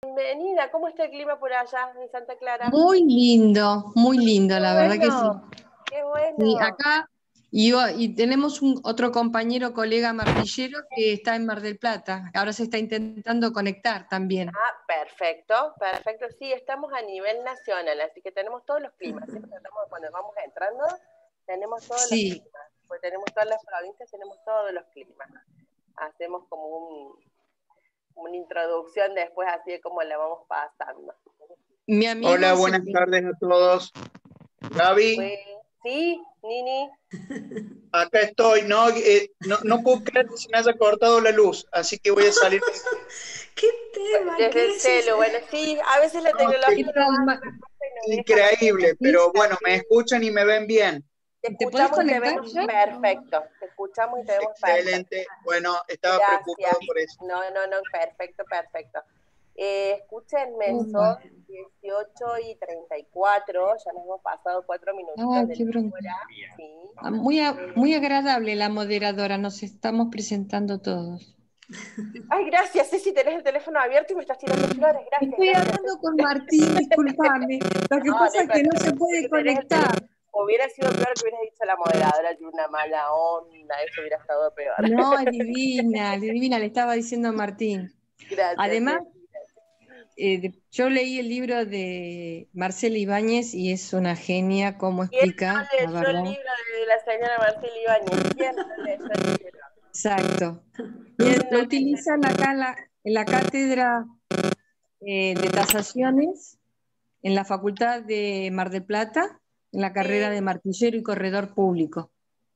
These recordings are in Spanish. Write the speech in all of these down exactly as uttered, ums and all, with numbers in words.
Bienvenida, ¿cómo está el clima por allá en Santa Clara? Muy lindo, muy lindo, Qué la verdad que sí. bueno, qué bueno. Sí, acá y, o- y tenemos un otro compañero, colega martillero, que está en Mar del Plata. Ahora se está intentando conectar también. Ah, perfecto, perfecto. Sí, estamos a nivel nacional, así que tenemos todos los climas. Siempre tratamos, cuando vamos entrando, tenemos todos los Sí, climas. Pues tenemos todas las provincias, tenemos todos los climas. Hacemos como un, una introducción después, así de cómo la vamos pasando. mi amigo Hola, es el buenas que... tardes a todos. Gaby, Pues, sí, Nini. acá estoy. No, eh, no, no puedo creer que se me haya cortado la luz, así que voy a salir. ¿Qué tema? Desde ¿Qué el es celu, ese? bueno, sí, a veces la No, tecnología que- nos hace Ma- una cosa y nos deja increíble, ¿Sí? pero bueno, me escuchan y me ven bien. Te ¿Te podés escuchamos y te conectar vemos ya? perfecto. Te escuchamos y te vemos perfecto. Excelente. Bueno, estaba Gracias. preocupado por eso. No, no, no, perfecto, perfecto. Eh, escúchenme, Upa. son dieciocho y treinta y cuatro, ya nos hemos pasado cuatro minutitos Ay, de qué la bronca. hora. Sí. Ah, Muy, a- Eh, muy agradable la moderadora, nos estamos presentando todos. Ay, gracias, Ceci, tenés el teléfono abierto y me estás tirando flores. Gracias, Estoy gracias, hablando Ceci. con Martín, discúlpame. Lo que No, pasa no es que no se importa. puede Porque tenés el conectar. teléfono. Hubiera sido peor que hubieras dicho a la moderadora de una mala onda, eso hubiera estado peor. No, es divina, es divina, le estaba diciendo a Martín. Gracias, Además, Ceci. eh, de- yo leí el libro de Marcela Ibáñez y es una genia cómo ¿Quién explica, no la leyó el verdad. libro de la señora Marcela Ibáñez? ¿Quién no leyó el libro? Exacto. Lo, ¿Quién no lo leyó el utilizan acá en la, en la cátedra eh, de tasaciones en la Facultad de Mar del Plata, en la carrera Sí, de martillero y corredor público.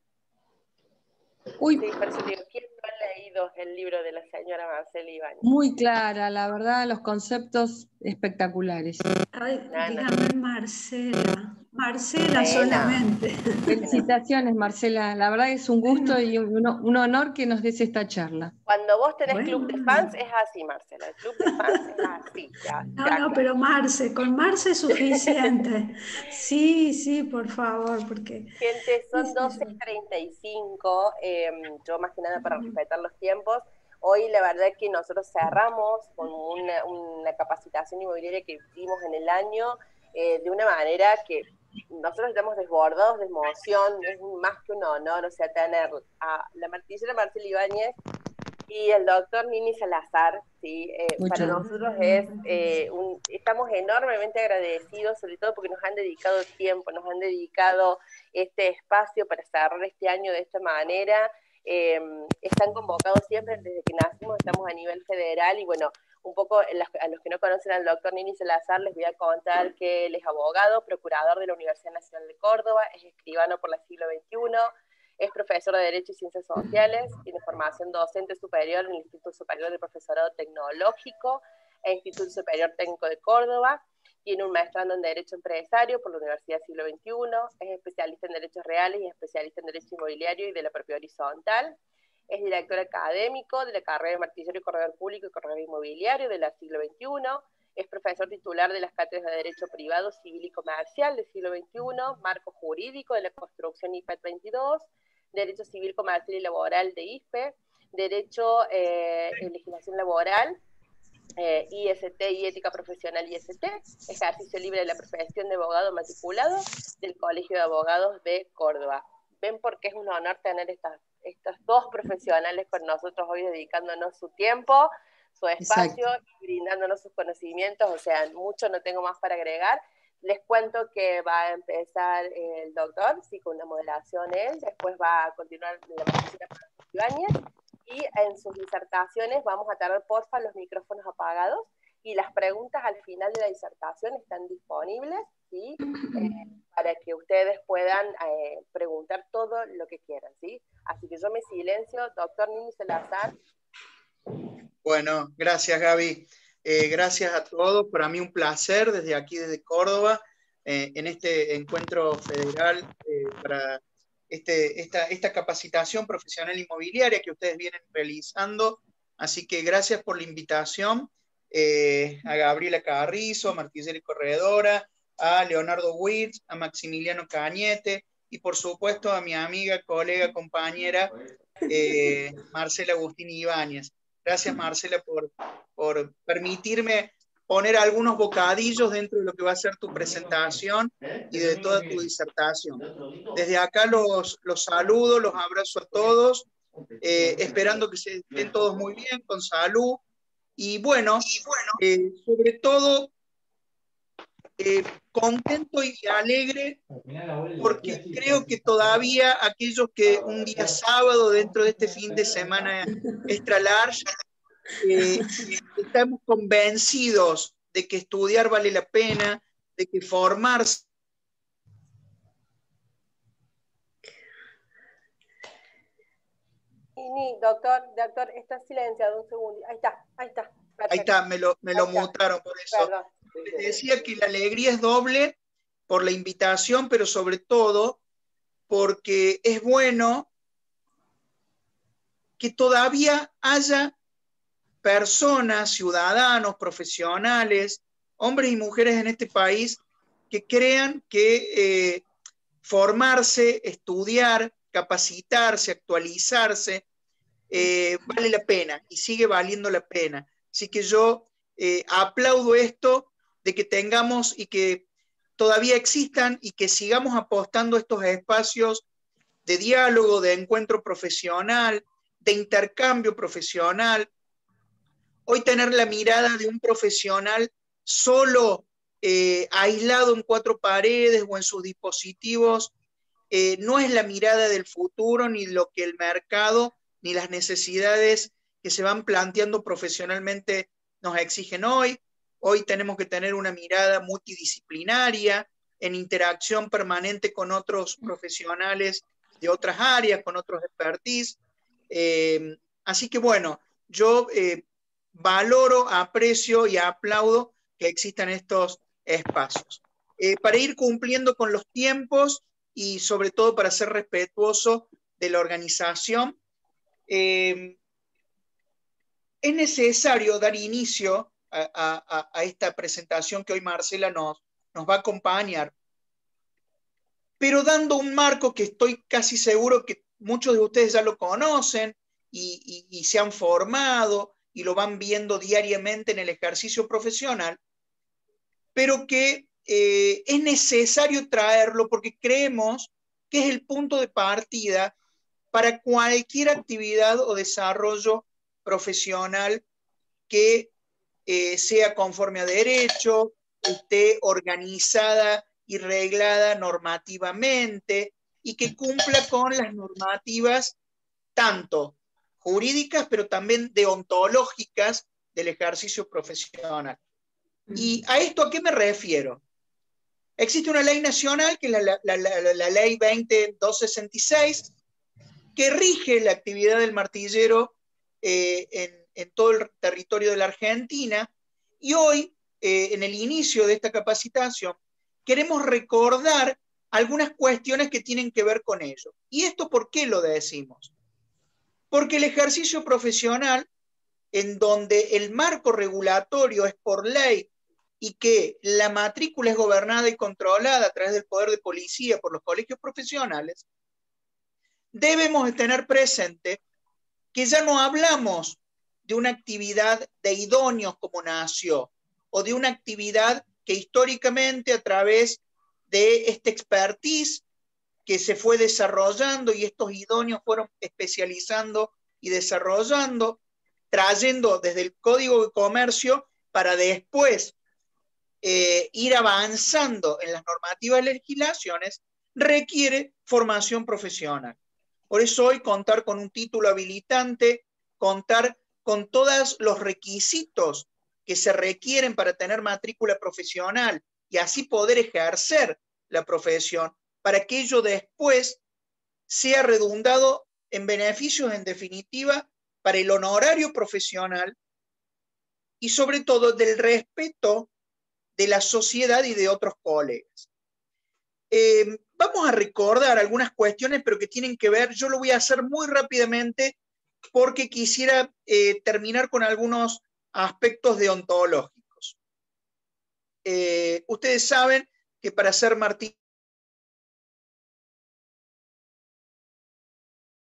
Uy, sí, por eso digo, ¿quién no ha leído el libro de la señora Marcela Ibáñez? muy clara, la verdad, los conceptos espectaculares. Ay, No, no. dígame Marcela. Marcela Bueno, solamente. bueno. Felicitaciones, Marcela. La verdad es un gusto Bueno, y un, un honor que nos des esta charla. Cuando vos tenés club de fans bueno. es así, Marcela. El club de fans es así, ya, No, ya, no, claro. pero Marce, con Marce es suficiente. Sí, sí, por favor, porque, Gente, qué son sé doce yo. y treinta y cinco, eh, yo más que nada para respetar los tiempos. Hoy la verdad es que nosotros cerramos con una, una capacitación inmobiliaria que hicimos en el año eh, de una manera que nosotros estamos desbordados de emoción, es más que un honor, o sea, tener a la martillera Marcela Ibáñez y el doctor Nini Salazar, ¿sí? Eh, para Muchas gracias. nosotros es, eh, un, estamos enormemente agradecidos, sobre todo porque nos han dedicado tiempo, nos han dedicado este espacio para cerrar este año de esta manera. Eh, están convocados siempre, desde que nacimos estamos a nivel federal y bueno, un poco a los que no conocen al doctor Nini Salazar les voy a contar que él es abogado, procurador de la Universidad Nacional de Córdoba, es escribano por la siglo veintiuno, es profesor de Derecho y Ciencias Sociales, tiene formación docente superior en el Instituto Superior de Profesorado Tecnológico e Instituto Superior Técnico de Córdoba, tiene un maestrado en Derecho Empresario por la Universidad Siglo veintiuno, es especialista en Derechos Reales y especialista en Derecho Inmobiliario y de la propiedad horizontal, es director académico de la carrera de Martillero y Corredor Público y Corredor Inmobiliario de la Siglo veintiuno, es profesor titular de las cátedras de Derecho Privado, Civil y Comercial del siglo veintiuno, Marco Jurídico de la Construcción I P E T veintidós, Derecho Civil, Comercial y Laboral de I S P E, Derecho, eh, Legislación Laboral, eh, I S T y Ética Profesional I S T, ejercicio libre de la profesión de abogado matriculado del Colegio de Abogados de Córdoba. ¿Ven por qué es un honor tener estas, estos dos profesionales con nosotros hoy dedicándonos su tiempo, su espacio Exacto. y brindándonos sus conocimientos? O sea, mucho no tengo más para agregar. Les cuento que va a empezar el doctor, sí, con una moderación él, después va a continuar la maestra Ibáñez, y en sus disertaciones vamos a tener, porfa, los micrófonos apagados, y las preguntas al final de la disertación están disponibles, ¿sí? Eh, para que ustedes puedan eh, preguntar todo lo que quieran, ¿sí? Así que yo me silencio, doctor Nini Salazar. Bueno, gracias Gaby. Eh, gracias a todos. Para mí un placer desde aquí, desde Córdoba, eh, en este encuentro federal eh, para este, esta, esta capacitación profesional inmobiliaria que ustedes vienen realizando. Así que gracias por la invitación eh, a Gabriela Carrizo, a Martillera y Corredora, a Leonardo Wirtz, a Maximiliano Cañete y por supuesto a mi amiga, colega, compañera eh, Marcela Agustín Ibáñez. Gracias, Marcela, por, por permitirme poner algunos bocadillos dentro de lo que va a ser tu presentación y de toda tu disertación. Desde acá los, los saludo, los abrazo a todos, eh, esperando que se estén todos muy bien, con salud, y bueno, eh, sobre todo, eh, contento y alegre, porque creo que todavía aquellos que un día sábado, dentro de este fin de semana extra large, eh, estamos convencidos de que estudiar vale la pena, de que formarse. Ini, doctor, doctor, está silenciado un segundo. Ahí está, ahí está. Perfecto. Ahí está, me lo, me lo Ahí está. mutaron por eso. Perdón. Les decía que la alegría es doble por la invitación, pero sobre todo porque es bueno que todavía haya personas, ciudadanos, profesionales, hombres y mujeres en este país que crean que eh, formarse, estudiar, capacitarse, actualizarse, eh, vale la pena y sigue valiendo la pena. Así que yo eh, aplaudo esto de que tengamos y que todavía existan y que sigamos apostando estos espacios de diálogo, de encuentro profesional, de intercambio profesional. Hoy tener la mirada de un profesional solo eh, aislado en cuatro paredes o en sus dispositivos eh, no es la mirada del futuro, ni lo que el mercado, ni las necesidades que se van planteando profesionalmente nos exigen hoy. Hoy tenemos que tener una mirada multidisciplinaria, en interacción permanente con otros profesionales de otras áreas, con otros expertise. Eh, así que bueno, yo eh, valoro, aprecio y aplaudo que existan estos espacios. Eh, para ir cumpliendo con los tiempos y sobre todo para ser respetuoso de la organización, eh, es necesario dar inicio a, a, a esta presentación que hoy Marcela nos, nos va a acompañar, pero dando un marco que estoy casi seguro que muchos de ustedes ya lo conocen y, y, y se han formado y lo van viendo diariamente en el ejercicio profesional, pero que eh, es necesario traerlo porque creemos que es el punto de partida para cualquier actividad o desarrollo profesional que eh, sea conforme a derecho, esté organizada y reglada normativamente y que cumpla con las normativas tanto jurídicas, pero también deontológicas del ejercicio profesional. ¿Y a esto a qué me refiero? Existe una ley nacional, que es la, la, la, la, la ley veinte mil doscientos sesenta y seis, que rige la actividad del martillero eh, en, en todo el territorio de la Argentina, y hoy, eh, en el inicio de esta capacitación, queremos recordar algunas cuestiones que tienen que ver con ello. ¿Y esto por qué lo decimos? Porque el ejercicio profesional, en donde el marco regulatorio es por ley y que la matrícula es gobernada y controlada a través del poder de policía por los colegios profesionales, debemos tener presente que ya no hablamos de una actividad de idóneos como nació, o de una actividad que históricamente a través de este expertise que se fue desarrollando y estos idóneos fueron especializando y desarrollando, trayendo desde el Código de Comercio para después eh, ir avanzando en las normativas y legislaciones, requiere formación profesional. Por eso hoy contar con un título habilitante, contar con todos los requisitos que se requieren para tener matrícula profesional y así poder ejercer la profesión, para que ello después sea redundado en beneficios, en definitiva, para el honorario profesional y sobre todo del respeto de la sociedad y de otros colegas. Eh, vamos a recordar algunas cuestiones, pero que tienen que ver, yo lo voy a hacer muy rápidamente porque quisiera eh, terminar con algunos aspectos deontológicos. Eh, ustedes saben que para ser martillo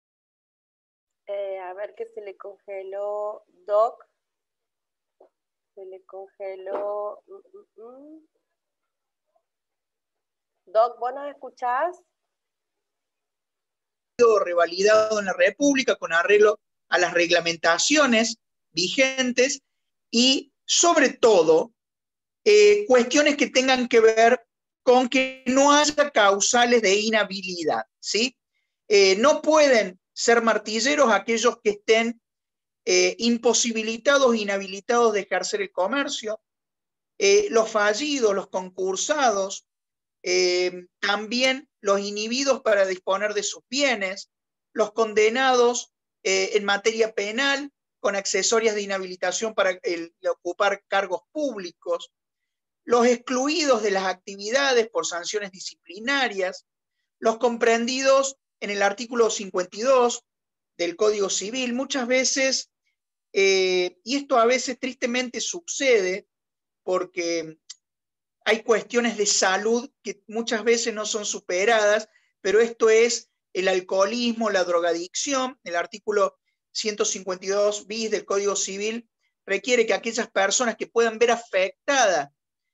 Eh, a ver qué se le congeló, Doc. Se le congeló. Mm, mm, mm. Doc, ¿vos nos escuchás? Revalidado en la República con arreglo a las reglamentaciones vigentes y sobre todo eh, cuestiones que tengan que ver con que no haya causales de inhabilidad, ¿sí? Eh, no pueden ser martilleros aquellos que estén eh, imposibilitados, inhabilitados de ejercer el comercio, eh, los fallidos, los concursados, eh, también los inhibidos para disponer de sus bienes, los condenados eh, en materia penal con accesorias de inhabilitación para el, ocupar cargos públicos, los excluidos de las actividades por sanciones disciplinarias, los comprendidos en el artículo cincuenta y dos del Código Civil. Muchas veces, eh, y esto a veces tristemente sucede porque hay cuestiones de salud que muchas veces no son superadas, pero esto es el alcoholismo, la drogadicción. El artículo ciento cincuenta y dos bis del Código Civil requiere que aquellas personas que puedan ver afectada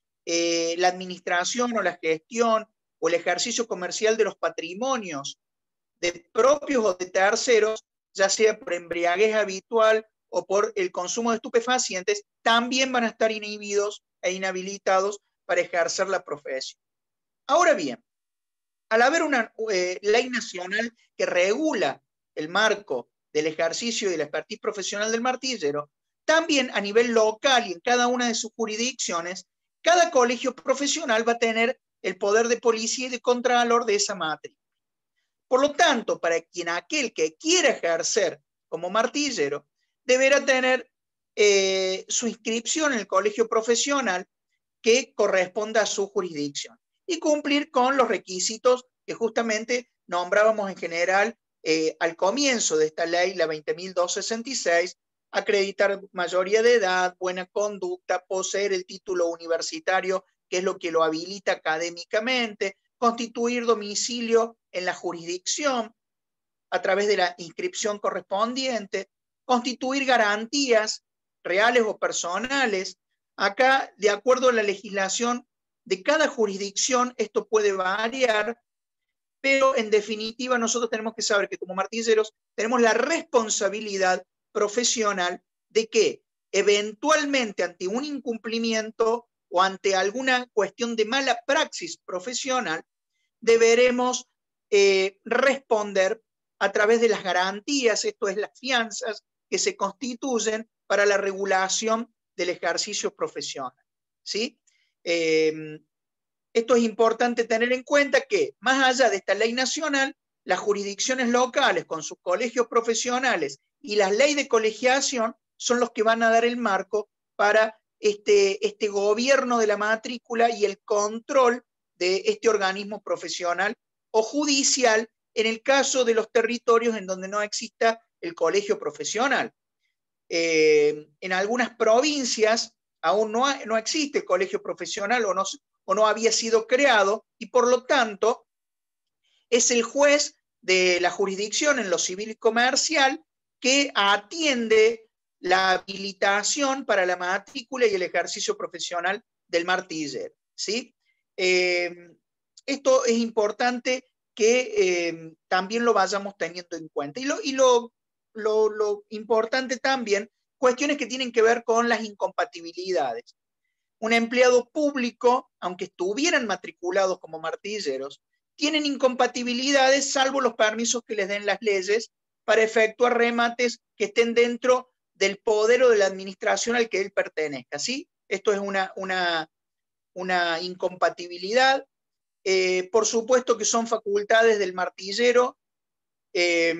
eh, la administración o la gestión o el ejercicio comercial de los patrimonios de propios o de terceros, ya sea por embriaguez habitual o por el consumo de estupefacientes, también van a estar inhibidos e inhabilitados para ejercer la profesión. Ahora bien, al haber una eh, ley nacional que regula el marco del ejercicio y de la expertise profesional del martillero, también a nivel local y en cada una de sus jurisdicciones, cada colegio profesional va a tener el poder de policía y de contralor de esa matrícula. Por lo tanto, para quien aquel que quiera ejercer como martillero, deberá tener eh, su inscripción en el colegio profesional que corresponda a su jurisdicción y cumplir con los requisitos que justamente nombrábamos en general eh, al comienzo de esta ley, la veinte mil doscientos sesenta y seis, acreditar mayoría de edad, buena conducta, poseer el título universitario, que es lo que lo habilita académicamente, constituir domicilio en la jurisdicción a través de la inscripción correspondiente, constituir garantías reales o personales. Acá, de acuerdo a la legislación de cada jurisdicción, esto puede variar, pero en definitiva nosotros tenemos que saber que como martilleros tenemos la responsabilidad profesional de que eventualmente ante un incumplimiento o ante alguna cuestión de mala praxis profesional, deberemos eh, responder a través de las garantías, esto es las fianzas que se constituyen para la regulación del ejercicio profesional, ¿sí? Eh, esto es importante tener en cuenta que, más allá de esta ley nacional, las jurisdicciones locales con sus colegios profesionales y las leyes de colegiación son los que van a dar el marco para este, este gobierno de la matrícula y el control de este organismo profesional o judicial en el caso de los territorios en donde no exista el colegio profesional. Eh, en algunas provincias aún no, ha, no existe el colegio profesional o no, o no había sido creado y por lo tanto es el juez de la jurisdicción en lo civil y comercial que atiende la habilitación para la matrícula y el ejercicio profesional del martillero, ¿sí? Eh, esto es importante que eh, también lo vayamos teniendo en cuenta. Y, lo, y lo, lo, lo importante también, cuestiones que tienen que ver con las incompatibilidades. Un empleado público, aunque estuvieran matriculados como martilleros, tienen incompatibilidades salvo los permisos que les den las leyes para efectuar remates que estén dentro del poder o de la administración al que él pertenezca, ¿sí? Esto es una, una, una incompatibilidad. Eh, por supuesto que son facultades del martillero, eh,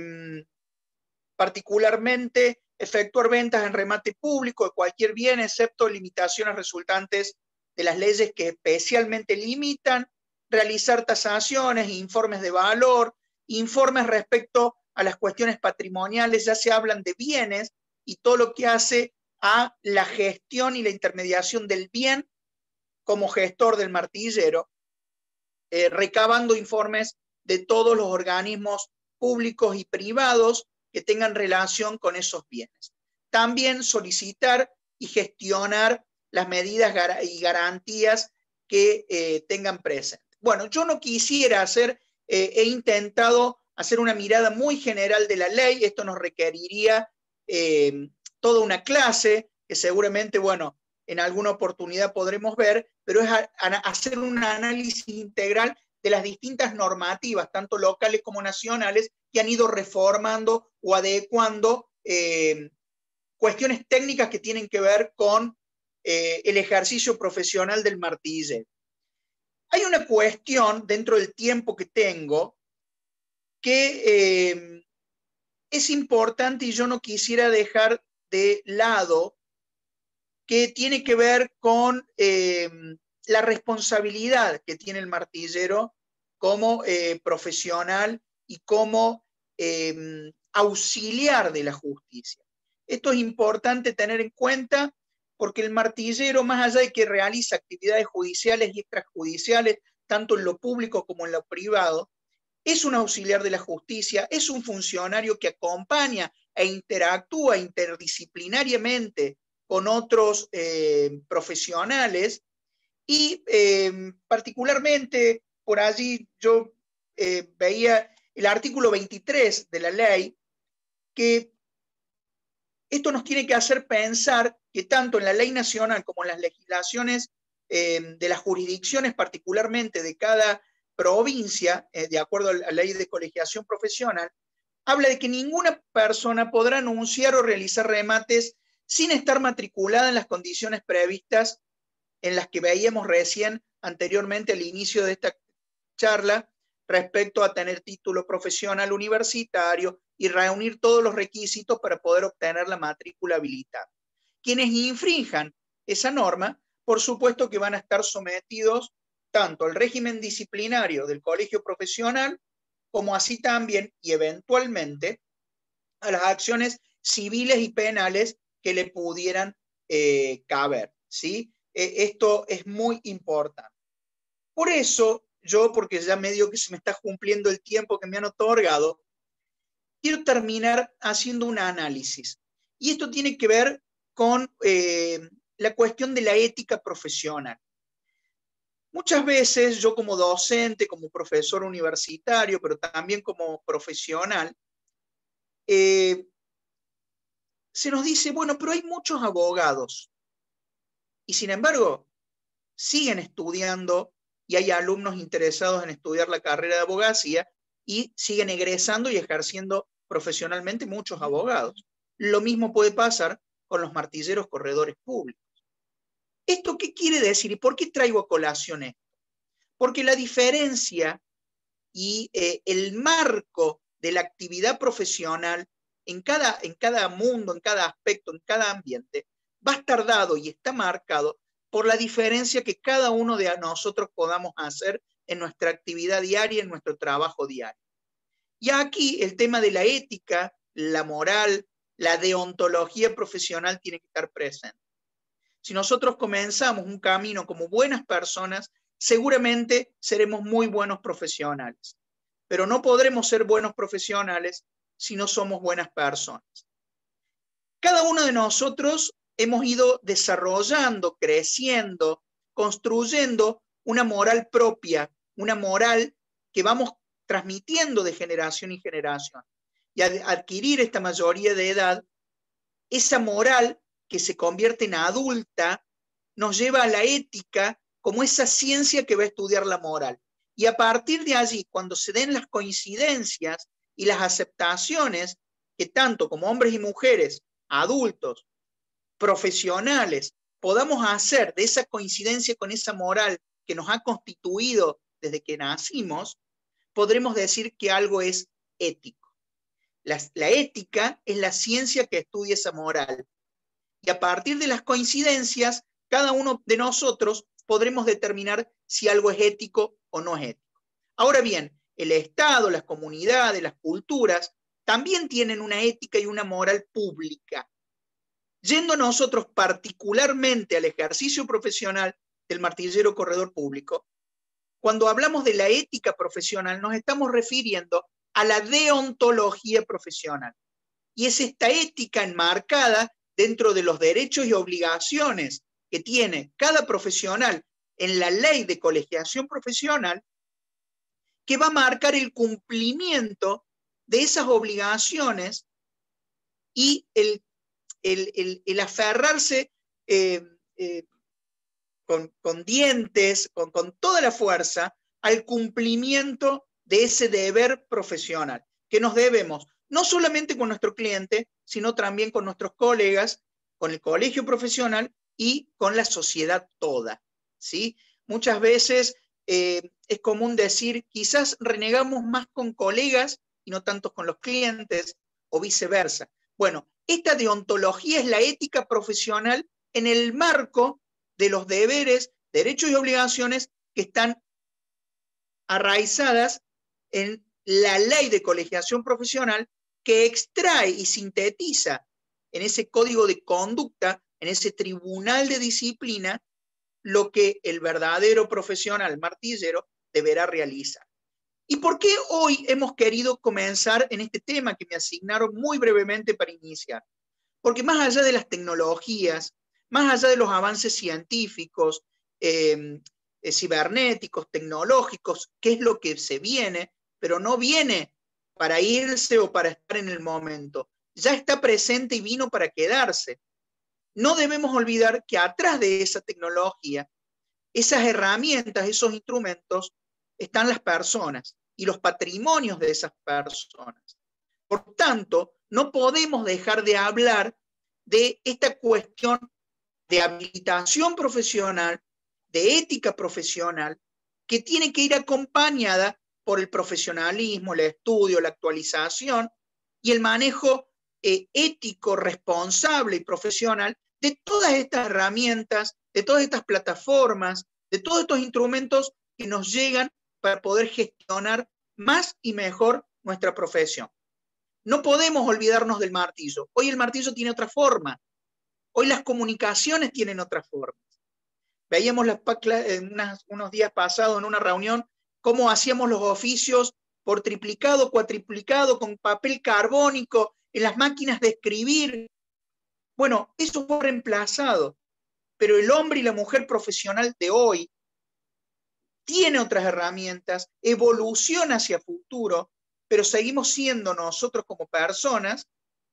particularmente efectuar ventas en remate público de cualquier bien, excepto limitaciones resultantes de las leyes que especialmente limitan, realizar tasaciones, informes de valor, informes respecto a las cuestiones patrimoniales, ya se hablan de bienes y todo lo que hace a la gestión y la intermediación del bien como gestor del martillero, eh, recabando informes de todos los organismos públicos y privados que tengan relación con esos bienes. También solicitar y gestionar las medidas y garantías que eh, tengan presente. Bueno, yo no quisiera hacer, eh, he intentado hacer una mirada muy general de la ley, esto nos requeriría eh, toda una clase, que seguramente, bueno, en alguna oportunidad podremos ver, pero es a, a hacer un análisis integral de las distintas normativas, tanto locales como nacionales, que han ido reformando o adecuando eh, cuestiones técnicas que tienen que ver con eh, el ejercicio profesional del martillero. Hay una cuestión dentro del tiempo que tengo que eh, es importante y yo no quisiera dejar de lado, que tiene que ver con eh, la responsabilidad que tiene el martillero como eh, profesional y como eh, auxiliar de la justicia. Esto es importante tener en cuenta porque el martillero, más allá de que realiza actividades judiciales y extrajudiciales, tanto en lo público como en lo privado, es un auxiliar de la justicia, es un funcionario que acompaña e interactúa interdisciplinariamente con otros eh, profesionales y eh, particularmente por allí yo eh, veía el artículo veintitrés de la ley, que esto nos tiene que hacer pensar que tanto en la ley nacional como en las legislaciones eh, de las jurisdicciones, particularmente de cada provincia, eh, de acuerdo a la ley de colegiación profesional, habla de que ninguna persona podrá anunciar o realizar remates sin estar matriculada en las condiciones previstas en las que veíamos recién anteriormente al inicio de esta charla, respecto a tener título profesional universitario y reunir todos los requisitos para poder obtener la matrícula habilitada. Quienes infrinjan esa norma, por supuesto que van a estar sometidos tanto al régimen disciplinario del colegio profesional, como así también y eventualmente a las acciones civiles y penales que le pudieran eh, caber, ¿sí? Eh, esto es muy importante. Por eso, yo, porque ya medio que se me está cumpliendo el tiempo que me han otorgado, quiero terminar haciendo un análisis. Y esto tiene que ver con eh, la cuestión de la ética profesional. Muchas veces yo como docente, como profesor universitario, pero también como profesional, eh, se nos dice, bueno, pero hay muchos abogados. Y sin embargo, siguen estudiando y hay alumnos interesados en estudiar la carrera de abogacía y siguen egresando y ejerciendo profesionalmente muchos abogados. Lo mismo puede pasar con los martilleros corredores públicos. ¿Esto qué quiere decir y por qué traigo a colación esto? Porque la diferencia y eh, el marco de la actividad profesional en cada, en cada mundo, en cada aspecto, en cada ambiente, va a estar dado y está marcado por la diferencia que cada uno de nosotros podamos hacer en nuestra actividad diaria, en nuestro trabajo diario. Y aquí el tema de la ética, la moral, la deontología profesional tiene que estar presente. Si nosotros comenzamos un camino como buenas personas, seguramente seremos muy buenos profesionales. Pero no podremos ser buenos profesionales si no somos buenas personas. Cada uno de nosotros hemos ido desarrollando, creciendo, construyendo una moral propia, una moral que vamos transmitiendo de generación en generación. Y al adquirir esta mayoría de edad, esa moral que se convierte en adulta nos lleva a la ética como esa ciencia que va a estudiar la moral. Y a partir de allí, cuando se den las coincidencias y las aceptaciones que tanto como hombres y mujeres, adultos, profesionales, podamos hacer de esa coincidencia con esa moral que nos ha constituido desde que nacimos, podremos decir que algo es ético. La, la ética es la ciencia que estudia esa moral. Y a partir de las coincidencias, cada uno de nosotros podremos determinar si algo es ético o no es ético. Ahora bien, el Estado, las comunidades, las culturas, también tienen una ética y una moral pública. Yendo nosotros particularmente al ejercicio profesional del martillero corredor público, cuando hablamos de la ética profesional nos estamos refiriendo a la deontología profesional. Y es esta ética enmarcada dentro de los derechos y obligaciones que tiene cada profesional en la ley de colegiación profesional, que va a marcar el cumplimiento de esas obligaciones y el, el, el, el aferrarse eh, eh, con, con dientes, con, con toda la fuerza, al cumplimiento de ese deber profesional, que nos debemos no solamente con nuestro cliente, sino también con nuestros colegas, con el colegio profesional y con la sociedad toda, ¿sí? Muchas veces eh, es común decir, quizás renegamos más con colegas y no tanto con los clientes, o viceversa. Bueno, esta deontología es la ética profesional en el marco de los deberes, derechos y obligaciones que están arraizadas en la ley de colegiación profesional, que extrae y sintetiza en ese código de conducta, en ese tribunal de disciplina, lo que el verdadero profesional martillero deberá realizar. ¿Y por qué hoy hemos querido comenzar en este tema que me asignaron muy brevemente para iniciar? Porque más allá de las tecnologías, más allá de los avances científicos, eh, eh, cibernéticos, tecnológicos, que es lo que se viene, pero no viene para irse o para estar en el momento. Ya está presente y vino para quedarse. No debemos olvidar que atrás de esa tecnología, esas herramientas, esos instrumentos, están las personas y los patrimonios de esas personas. Por tanto, no podemos dejar de hablar de esta cuestión de habilitación profesional, de ética profesional, que tiene que ir acompañada por el profesionalismo, el estudio, la actualización y el manejo eh, ético, responsable y profesional de todas estas herramientas, de todas estas plataformas, de todos estos instrumentos que nos llegan para poder gestionar más y mejor nuestra profesión. No podemos olvidarnos del martillo. Hoy el martillo tiene otra forma. Hoy las comunicaciones tienen otra forma. Veíamos las, en unas, unos días pasados en una reunión cómo hacíamos los oficios por triplicado, cuatriplicado, con papel carbónico, en las máquinas de escribir. Bueno, eso fue reemplazado. Pero el hombre y la mujer profesional de hoy tiene otras herramientas, evoluciona hacia futuro, pero seguimos siendo nosotros como personas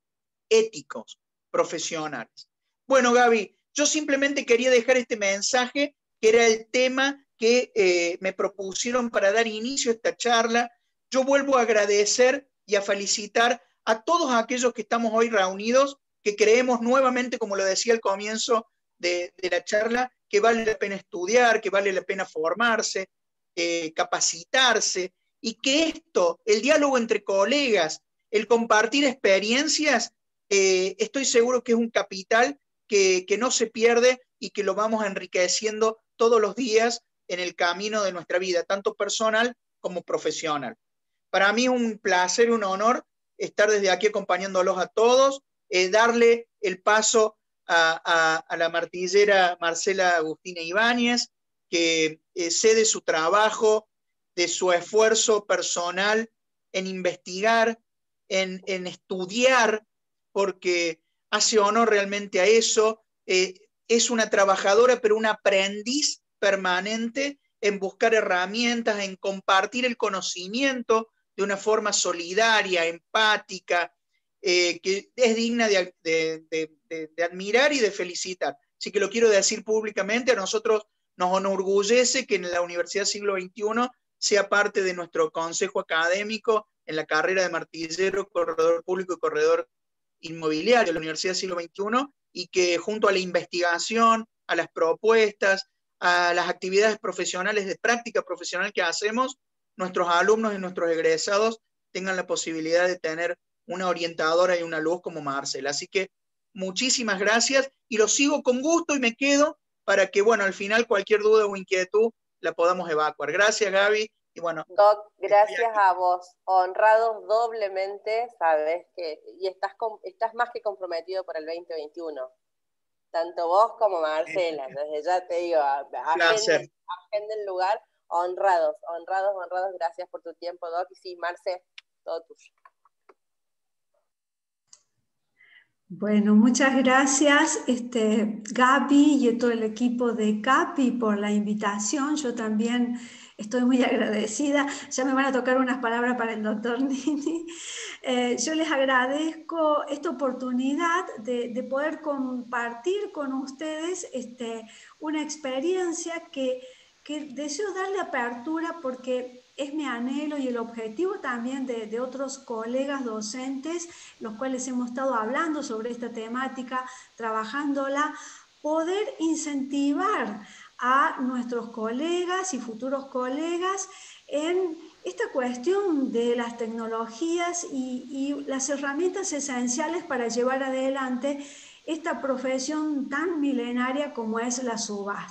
éticos, profesionales. Bueno, Gaby, yo simplemente quería dejar este mensaje, que era el tema que eh, me propusieron para dar inicio a esta charla. Yo vuelvo a agradecer y a felicitar a todos aquellos que estamos hoy reunidos, que creemos nuevamente, como lo decía al comienzo de, de la charla, que vale la pena estudiar, que vale la pena formarse, eh, capacitarse, y que esto, el diálogo entre colegas, el compartir experiencias, eh, estoy seguro que es un capital que, que no se pierde y que lo vamos enriqueciendo todos los días en el camino de nuestra vida, tanto personal como profesional. Para mí es un placer, un honor estar desde aquí acompañándolos a todos, eh, darle el paso a, a, a la martillera Marcela Agustina Ibáñez, que eh, sé de su trabajo, de su esfuerzo personal en investigar, en, en estudiar, porque hace honor realmente a eso. Eh, es una trabajadora, pero un aprendiz permanente en buscar herramientas, en compartir el conocimiento de una forma solidaria, empática, eh, que es digna de, de, de, de, de admirar y de felicitar. Así que lo quiero decir públicamente, a nosotros nos enorgullece que en la Universidad Siglo veintiuno sea parte de nuestro consejo académico en la carrera de martillero, corredor público y corredor inmobiliario de la Universidad Siglo veintiuno, y que junto a la investigación, a las propuestas, a las actividades profesionales de práctica profesional que hacemos, nuestros alumnos y nuestros egresados tengan la posibilidad de tener una orientadora y una luz como Marcela. Así que muchísimas gracias y lo sigo con gusto y me quedo para que, bueno, al final cualquier duda o inquietud la podamos evacuar. Gracias, Gaby. Y bueno, Doc, gracias a vos, honrados doblemente, sabes que, y estás, estás más que comprometido para el veinte veintiuno, tanto vos como Marcela, desde ya te digo, agenden, agenden lugar, honrados, honrados, honrados, gracias por tu tiempo, Doc, y sí, Marce, todo tuyo. Bueno, muchas gracias, este, Gaby y todo el equipo de CAPI por la invitación. Yo también estoy muy agradecida. Ya me van a tocar unas palabras para el doctor Nini. Eh, yo les agradezco esta oportunidad de, de poder compartir con ustedes este, una experiencia que, que deseo darle apertura porque es mi anhelo y el objetivo también de, de otros colegas docentes, los cuales hemos estado hablando sobre esta temática, trabajándola, poder incentivar a nuestros colegas y futuros colegas en esta cuestión de las tecnologías y, y las herramientas esenciales para llevar adelante esta profesión tan milenaria como es la subasta.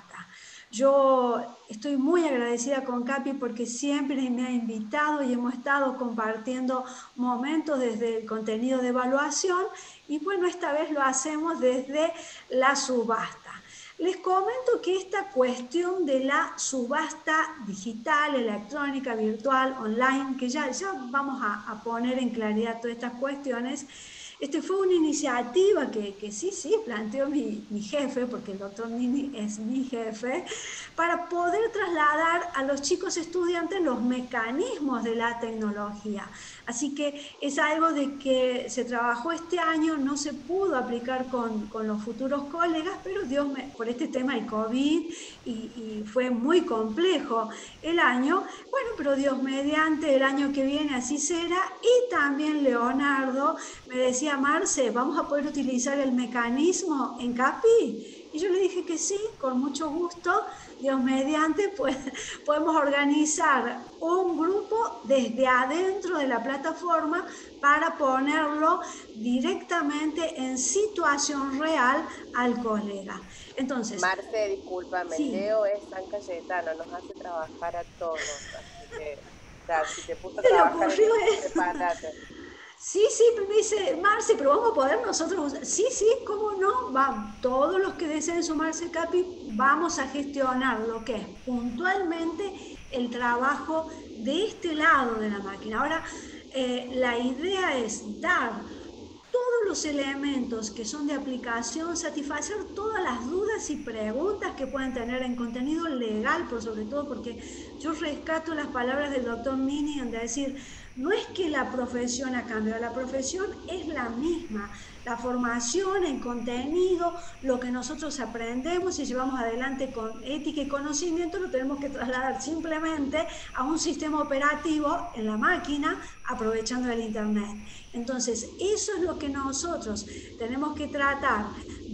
Yo estoy muy agradecida con CAPI porque siempre me ha invitado y hemos estado compartiendo momentos desde el contenido de evaluación y bueno, esta vez lo hacemos desde la subasta. Les comento que esta cuestión de la subasta digital, electrónica, virtual, online, que ya, ya vamos a, a poner en claridad todas estas cuestiones, este fue una iniciativa que, que sí, sí, planteó mi, mi jefe, porque el doctor Nini es mi jefe, para poder trasladar a los chicos estudiantes los mecanismos de la tecnología. Así que es algo de que se trabajó este año, no se pudo aplicar con, con los futuros colegas, pero Dios me, por este tema del COVID y, y fue muy complejo el año, bueno, pero Dios mediante el año que viene así será. Y también Leonardo me decía, Marce, ¿vamos a poder utilizar el mecanismo en CAPI? Y yo le dije que sí, con mucho gusto. Dios mediante, pues podemos organizar un grupo desde adentro de la plataforma para ponerlo directamente en situación real al colega. Entonces, Marce, discúlpame, sí. Leo es San Cayetano, nos hace trabajar a todos, así que, o sea, si te puso a Se le trabajar en ocurrió esto, eso. prepárate. Sí, sí, me dice, Marce, pero vamos a poder nosotros, sí, sí, cómo no, vamos, todos los que deseen sumarse a CAPI, vamos a gestionar lo que es puntualmente el trabajo de este lado de la máquina. Ahora, eh, la idea es dar todos los elementos que son de aplicación, satisfacer todas las dudas y preguntas que pueden tener en contenido legal, por sobre todo porque yo rescato las palabras del doctor Nini en decir, no es que la profesión ha cambiado, la profesión es la misma, la formación, el contenido, lo que nosotros aprendemos y llevamos adelante con ética y conocimiento lo tenemos que trasladar simplemente a un sistema operativo en la máquina aprovechando el internet. Entonces, eso es lo que nosotros tenemos que tratar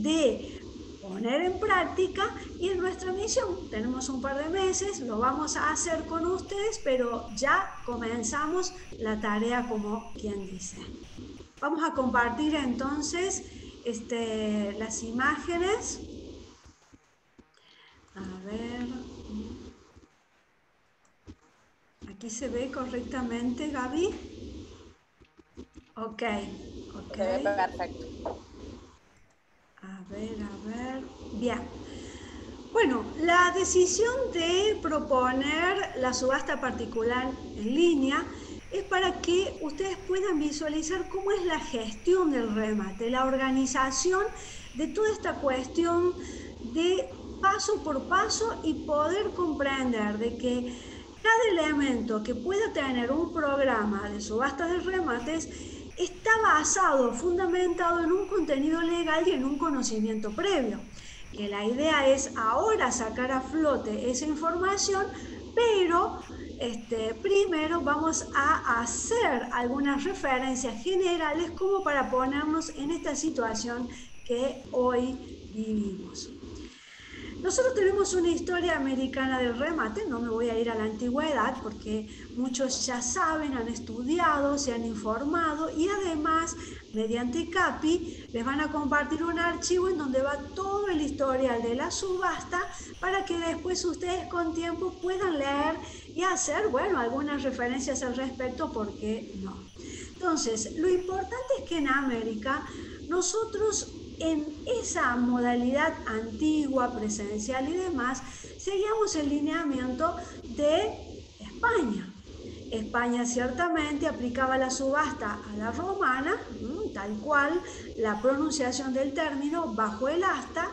de poner en práctica y en nuestra misión. Tenemos un par de meses, lo vamos a hacer con ustedes, pero ya comenzamos la tarea como quien dice. Vamos a compartir entonces este, las imágenes. A ver. ¿Aquí se ve correctamente, Gaby? Ok, ok. Se ve perfecto. A ver, a ver. Bien. Bueno, la decisión de proponer la subasta particular en línea es para que ustedes puedan visualizar cómo es la gestión del remate, la organización de toda esta cuestión de paso por paso y poder comprender de que cada elemento que pueda tener un programa de subasta de remates está basado, fundamentado en un contenido legal y en un conocimiento previo. Que la idea es ahora sacar a flote esa información, pero este, primero vamos a hacer algunas referencias generales como para ponernos en esta situación que hoy vivimos. Nosotros tenemos una historia americana del remate, no me voy a ir a la antigüedad porque muchos ya saben, han estudiado, se han informado y además mediante CAPI les van a compartir un archivo en donde va todo el historial de la subasta para que después ustedes con tiempo puedan leer y hacer, bueno, algunas referencias al respecto, ¿por qué no? Entonces, lo importante es que en América nosotros en esa modalidad antigua, presencial y demás, seguíamos el lineamiento de España. España ciertamente aplicaba la subasta a la romana, tal cual la pronunciación del término bajo el asta,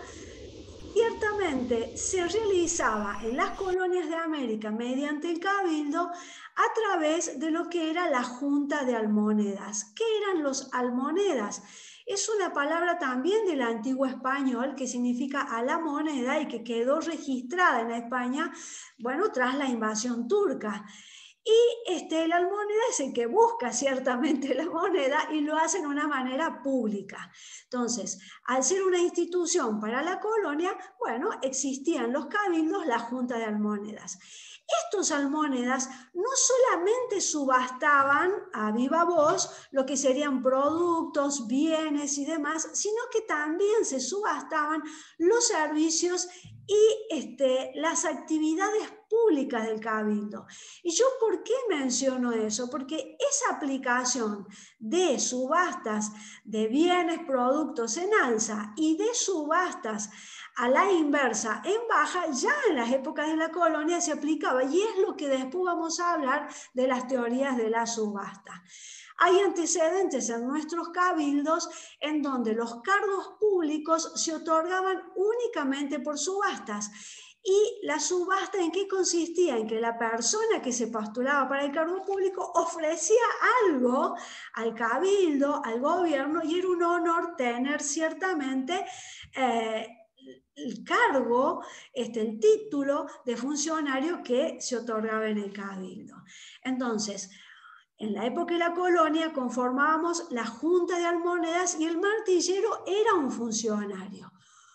ciertamente se realizaba en las colonias de América mediante el cabildo a través de lo que era la Junta de Almonedas. ¿Qué eran los almonedas? Es una palabra también del antiguo español que significa a la moneda y que quedó registrada en España, bueno, tras la invasión turca. Y este, el almoneda es el que busca ciertamente la moneda y lo hace de una manera pública. Entonces, al ser una institución para la colonia, bueno, existían los cabildos, la Junta de Almonedas. Estos almonedas no solamente subastaban a viva voz lo que serían productos, bienes y demás, sino que también se subastaban los servicios y este, las actividades públicas del cabildo. ¿Y yo por qué menciono eso? Porque esa aplicación de subastas de bienes, productos en alza y de subastas a la inversa en baja, ya en las épocas de la colonia se aplicaba, y es lo que después vamos a hablar de las teorías de la subasta. Hay antecedentes en nuestros cabildos en donde los cargos públicos se otorgaban únicamente por subastas. ¿Y la subasta en qué consistía? En que la persona que se postulaba para el cargo público ofrecía algo al cabildo, al gobierno, y era un honor tener ciertamente eh, el cargo, este, el título de funcionario que se otorgaba en el cabildo. Entonces, en la época de la colonia conformábamos la Junta de Almonedas y el martillero era un funcionario.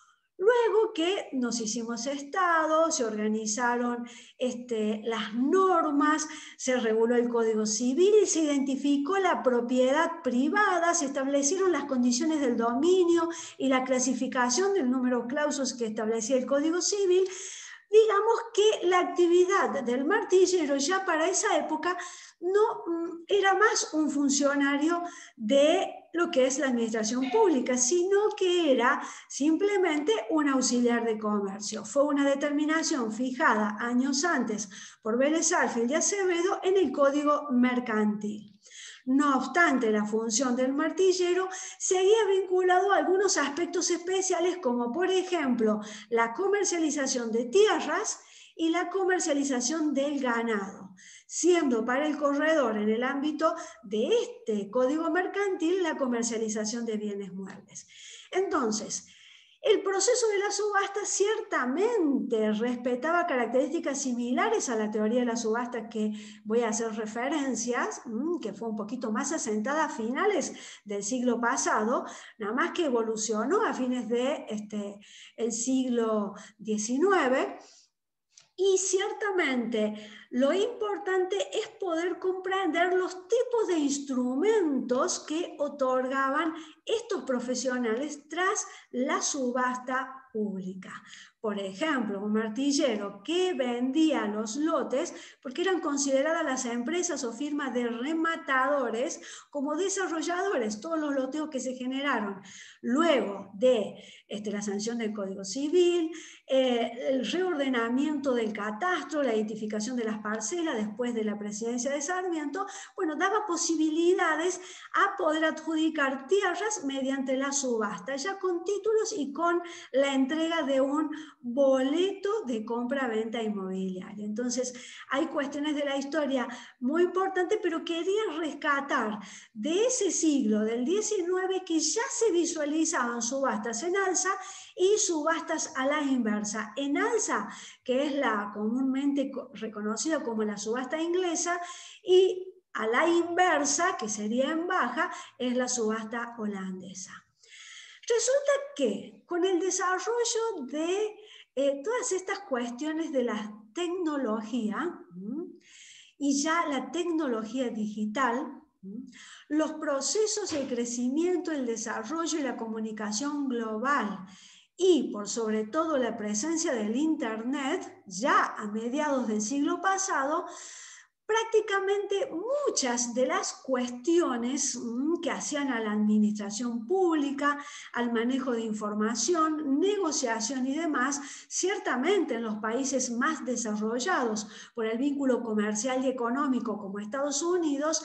Luego que nos hicimos Estado, se organizaron este, las normas, se reguló el Código Civil, se identificó la propiedad privada, se establecieron las condiciones del dominio y la clasificación del número clausus que establecía el Código Civil. Digamos que la actividad del martillero ya para esa época no era más un funcionario de lo que es la administración pública, sino que era simplemente un auxiliar de comercio. Fue una determinación fijada años antes por Vélez Sarsfield y Acevedo en el Código Mercantil. No obstante, la función del martillero seguía vinculado a algunos aspectos especiales, como por ejemplo la comercialización de tierras y la comercialización del ganado, siendo para el corredor en el ámbito de este código mercantil la comercialización de bienes muebles. Entonces, el proceso de la subasta ciertamente respetaba características similares a la teoría de la subasta que voy a hacer referencias, que fue un poquito más asentada a finales del siglo pasado, nada más que evolucionó a fines del este, el siglo diecinueve. Y ciertamente lo importante es poder comprender los tipos de instrumentos que otorgaban estos profesionales tras la subasta pública. Por ejemplo, un martillero que vendía los lotes, porque eran consideradas las empresas o firmas de rematadores como desarrolladores, todos los loteos que se generaron luego de este, la sanción del Código Civil, eh, el reordenamiento del catastro, la identificación de las parcelas después de la presidencia de Sarmiento, bueno, daba posibilidades a poder adjudicar tierras mediante la subasta, ya con títulos y con la entrega de un boleto de compra-venta inmobiliaria. Entonces, hay cuestiones de la historia muy importantes, pero quería rescatar de ese siglo, del diecinueve, que ya se visualizaban subastas en alza y subastas a la inversa. En alza, que es la comúnmente reconocida como la subasta inglesa, y a la inversa, que sería en baja, es la subasta holandesa. Resulta que con el desarrollo de eh, todas estas cuestiones de la tecnología ¿m? y ya la tecnología digital, ¿m? los procesos de crecimiento, el desarrollo y la comunicación global y por sobre todo la presencia del Internet ya a mediados del siglo pasado, prácticamente muchas de las cuestiones que hacían a la administración pública, al manejo de información, negociación y demás, ciertamente en los países más desarrollados por el vínculo comercial y económico como Estados Unidos,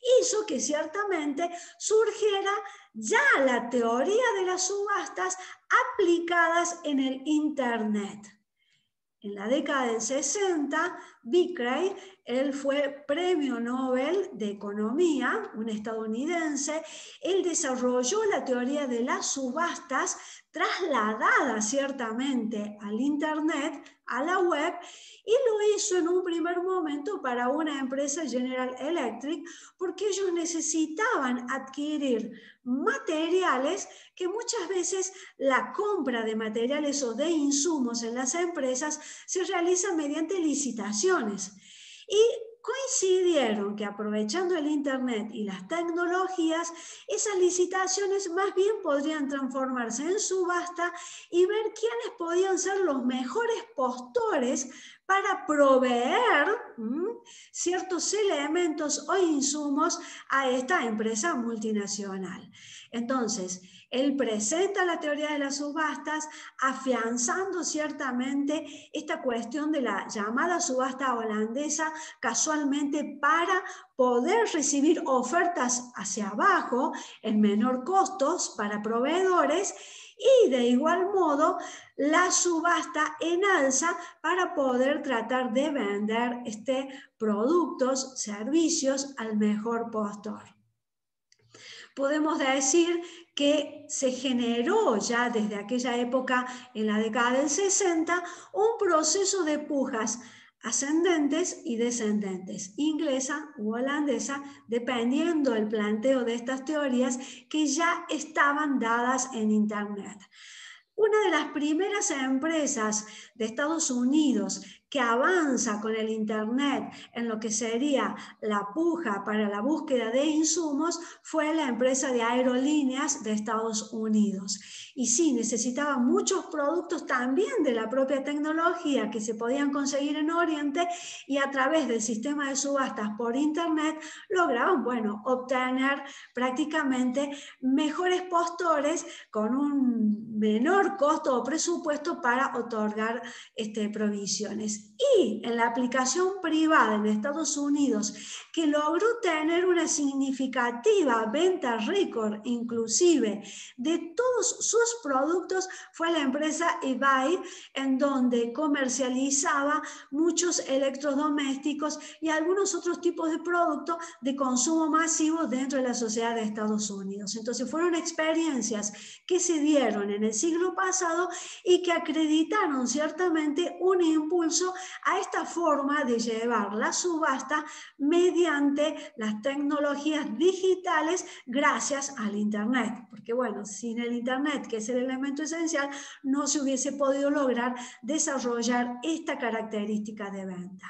hizo que ciertamente surgiera ya la teoría de las subastas aplicadas en el Internet. En la década del sesenta, Beckley, él fue premio Nobel de Economía, un estadounidense, él desarrolló la teoría de las subastas trasladada ciertamente al Internet, a la web, y lo hizo en un primer momento para una empresa, General Electric, porque ellos necesitaban adquirir materiales que muchas veces la compra de materiales o de insumos en las empresas se realiza mediante licitaciones. Y coincidieron que aprovechando el Internet y las tecnologías, esas licitaciones más bien podrían transformarse en subasta y ver quiénes podían ser los mejores postores para proveer ¿m? ciertos elementos o insumos a esta empresa multinacional. Entonces, él presenta la teoría de las subastas, afianzando ciertamente esta cuestión de la llamada subasta holandesa, casualmente para poder recibir ofertas hacia abajo en menor costos para proveedores, y de igual modo la subasta en alza para poder tratar de vender este, productos, servicios al mejor postor. Podemos decir que se generó ya desde aquella época, en la década del sesenta, un proceso de pujas ascendentes y descendentes, inglesa u holandesa, dependiendo del planteo de estas teorías que ya estaban dadas en Internet. Una de las primeras empresas de Estados Unidos que avanza con el Internet en lo que sería la puja para la búsqueda de insumos fue la empresa de aerolíneas de Estados Unidos. Y sí, necesitaba muchos productos también de la propia tecnología que se podían conseguir en Oriente, y a través del sistema de subastas por Internet lograban, bueno, obtener prácticamente mejores postores con un menor costo o presupuesto para otorgar este, provisiones. Y en la aplicación privada en Estados Unidos, que logró tener una significativa venta récord inclusive de todos sus productos, fue la empresa eBay, en donde comercializaba muchos electrodomésticos y algunos otros tipos de productos de consumo masivo dentro de la sociedad de Estados Unidos. Entonces fueron experiencias que se dieron en el siglo pasado y que acreditaron ciertamente un impulso a esta forma de llevar la subasta mediante las tecnologías digitales gracias al Internet. Porque bueno, sin el Internet, que es el elemento esencial, no se hubiese podido lograr desarrollar esta característica de venta.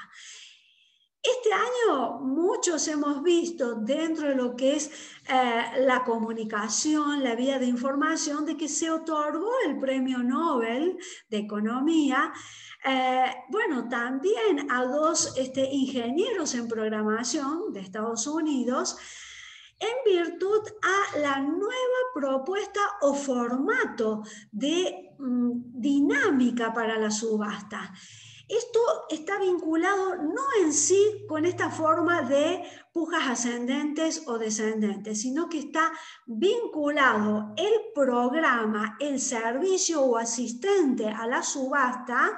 Este año muchos hemos visto dentro de lo que es eh, la comunicación, la vía de información, de que se otorgó el Premio Nobel de Economía, eh, bueno, también a dos este, ingenieros en programación de Estados Unidos, en virtud a la nueva propuesta o formato de mm, dinámica para la subasta. Esto está vinculado no en sí con esta forma de pujas ascendentes o descendentes, sino que está vinculado el programa, el servicio o asistente a la subasta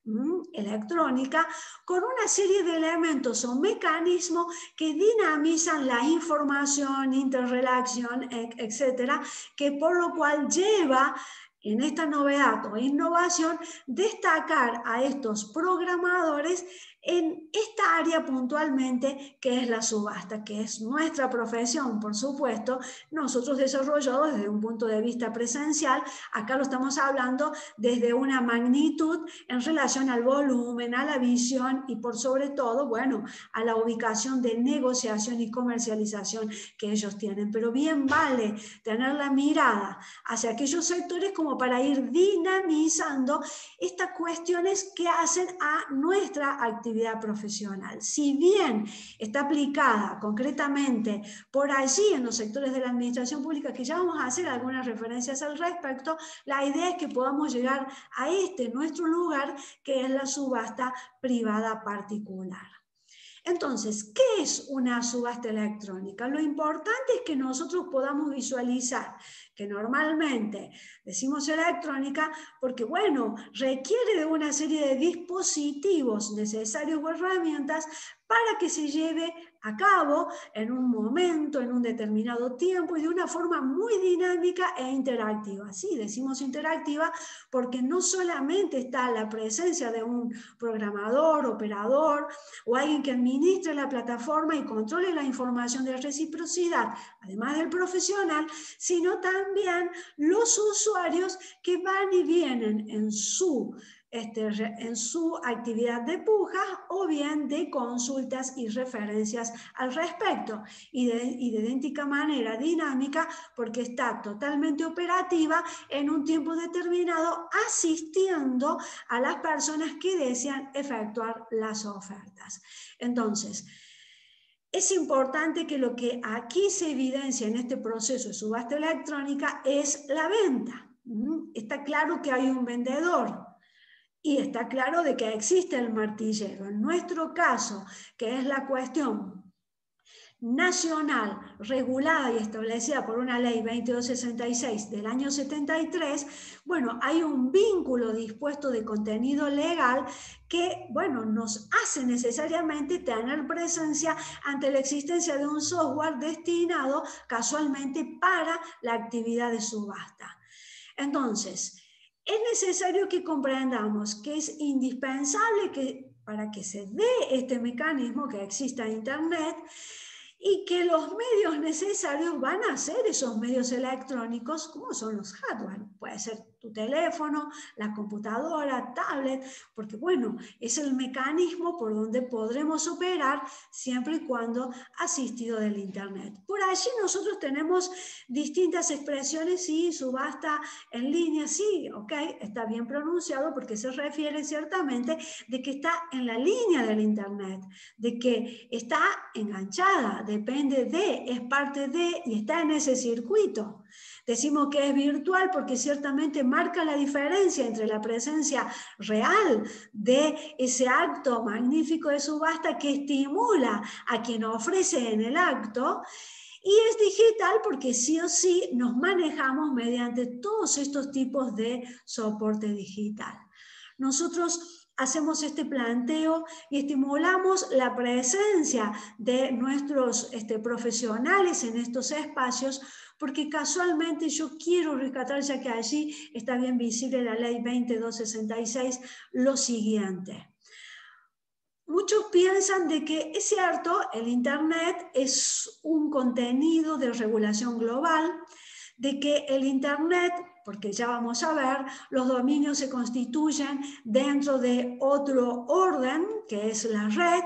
electrónica con una serie de elementos o mecanismos que dinamizan la información, interrelación, etcétera, que por lo cual lleva en esta novedad o innovación destacar a estos programadores en esta área puntualmente, que es la subasta, que es nuestra profesión, por supuesto, nosotros desarrollados desde un punto de vista presencial. Acá lo estamos hablando desde una magnitud en relación al volumen, a la visión y por sobre todo, bueno, a la ubicación de negociación y comercialización que ellos tienen. Pero bien vale tener la mirada hacia aquellos sectores como para ir dinamizando estas cuestiones que hacen a nuestra actividad profesional. Si bien está aplicada concretamente por allí en los sectores de la administración pública, que ya vamos a hacer algunas referencias al respecto, la idea es que podamos llegar a este nuestro lugar, que es la subasta privada particular. Entonces, ¿qué es una subasta electrónica? Lo importante es que nosotros podamos visualizar que normalmente decimos electrónica porque, bueno, requiere de una serie de dispositivos necesarios o herramientas para que se lleve a cabo en un momento, en un determinado tiempo y de una forma muy dinámica e interactiva. Sí, decimos interactiva porque no solamente está la presencia de un programador, operador o alguien que administre la plataforma y controle la información de reciprocidad, además del profesional, sino también los usuarios que van y vienen en su Este, en su actividad de pujas o bien de consultas y referencias al respecto y de, y de idéntica manera dinámica porque está totalmente operativa en un tiempo determinado asistiendo a las personas que desean efectuar las ofertas. Entonces, es importante que lo que aquí se evidencia en este proceso de subasta electrónica es la venta. Está claro que hay un vendedor. Y está claro de que existe el martillero. En nuestro caso, que es la cuestión nacional, regulada y establecida por una ley veintidós sesenta y seis del año setenta y tres, bueno, hay un vínculo dispuesto de contenido legal que, bueno, nos hace necesariamente tener presencia ante la existencia de un software destinado casualmente para la actividad de subasta. Entonces, es necesario que comprendamos que es indispensable que, para que se dé este mecanismo que exista en Internet y que los medios necesarios van a ser esos medios electrónicos, como son los hardware. Puede ser tu teléfono, la computadora, tablet, porque bueno, es el mecanismo por donde podremos operar siempre y cuando asistido del Internet. Por allí nosotros tenemos distintas expresiones, sí, subasta en línea, sí, ok, está bien pronunciado porque se refiere ciertamente de que está en la línea del Internet, de que está enganchada, depende de, es parte de y está en ese circuito. Decimos que es virtual porque ciertamente marca la diferencia entre la presencia real de ese acto magnífico de subasta que estimula a quien ofrece en el acto, y es digital porque sí o sí nos manejamos mediante todos estos tipos de soporte digital. Nosotros hacemos este planteo y estimulamos la presencia de nuestros este, profesionales en estos espacios porque casualmente yo quiero rescatar, ya que allí está bien visible la ley veintidós sesenta y seis, lo siguiente. Muchos piensan de que es cierto, el Internet es un contenido de regulación global, de que el Internet, porque ya vamos a ver, los dominios se constituyen dentro de otro orden, que es la red,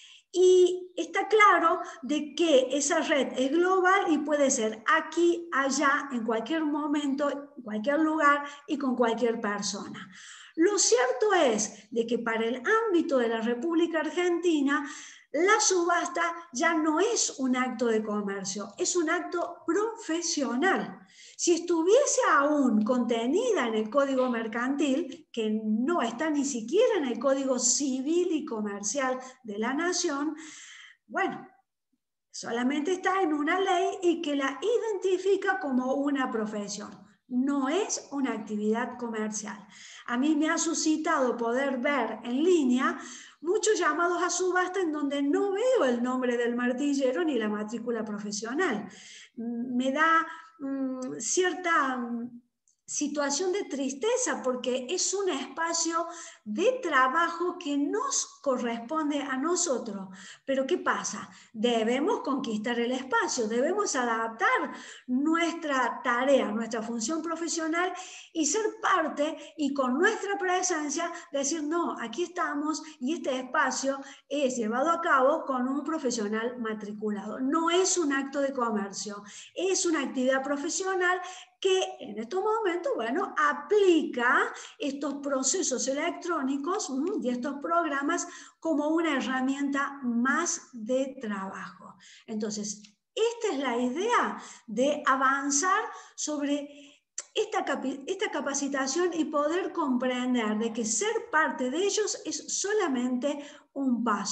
y está claro de que esa red es global y puede ser aquí, allá, en cualquier momento, en cualquier lugar y con cualquier persona. Lo cierto es de que para el ámbito de la República Argentina, la subasta ya no es un acto de comercio, es un acto profesional. Si estuviese aún contenida en el Código Mercantil, que no está ni siquiera en el Código Civil y Comercial de la Nación, bueno, solamente está en una ley y que la identifica como una profesión. No es una actividad comercial. A mí me ha suscitado poder ver en línea muchos llamados a subasta en donde no veo el nombre del martillero ni la matrícula profesional. Me da mmm, cierta mmm, situación de tristeza porque es un espacio de trabajo que nos corresponde a nosotros. Pero ¿qué pasa? Debemos conquistar el espacio, debemos adaptar nuestra tarea, nuestra función profesional y ser parte y con nuestra presencia decir, no, aquí estamos y este espacio es llevado a cabo con un profesional matriculado. No es un acto de comercio, es una actividad profesional que en estos momentos, bueno, aplica estos procesos electrónicos y estos programas como una herramienta más de trabajo. Entonces, esta es la idea de avanzar sobre esta, esta capacitación y poder comprender de que ser parte de ellos es solamente un paso.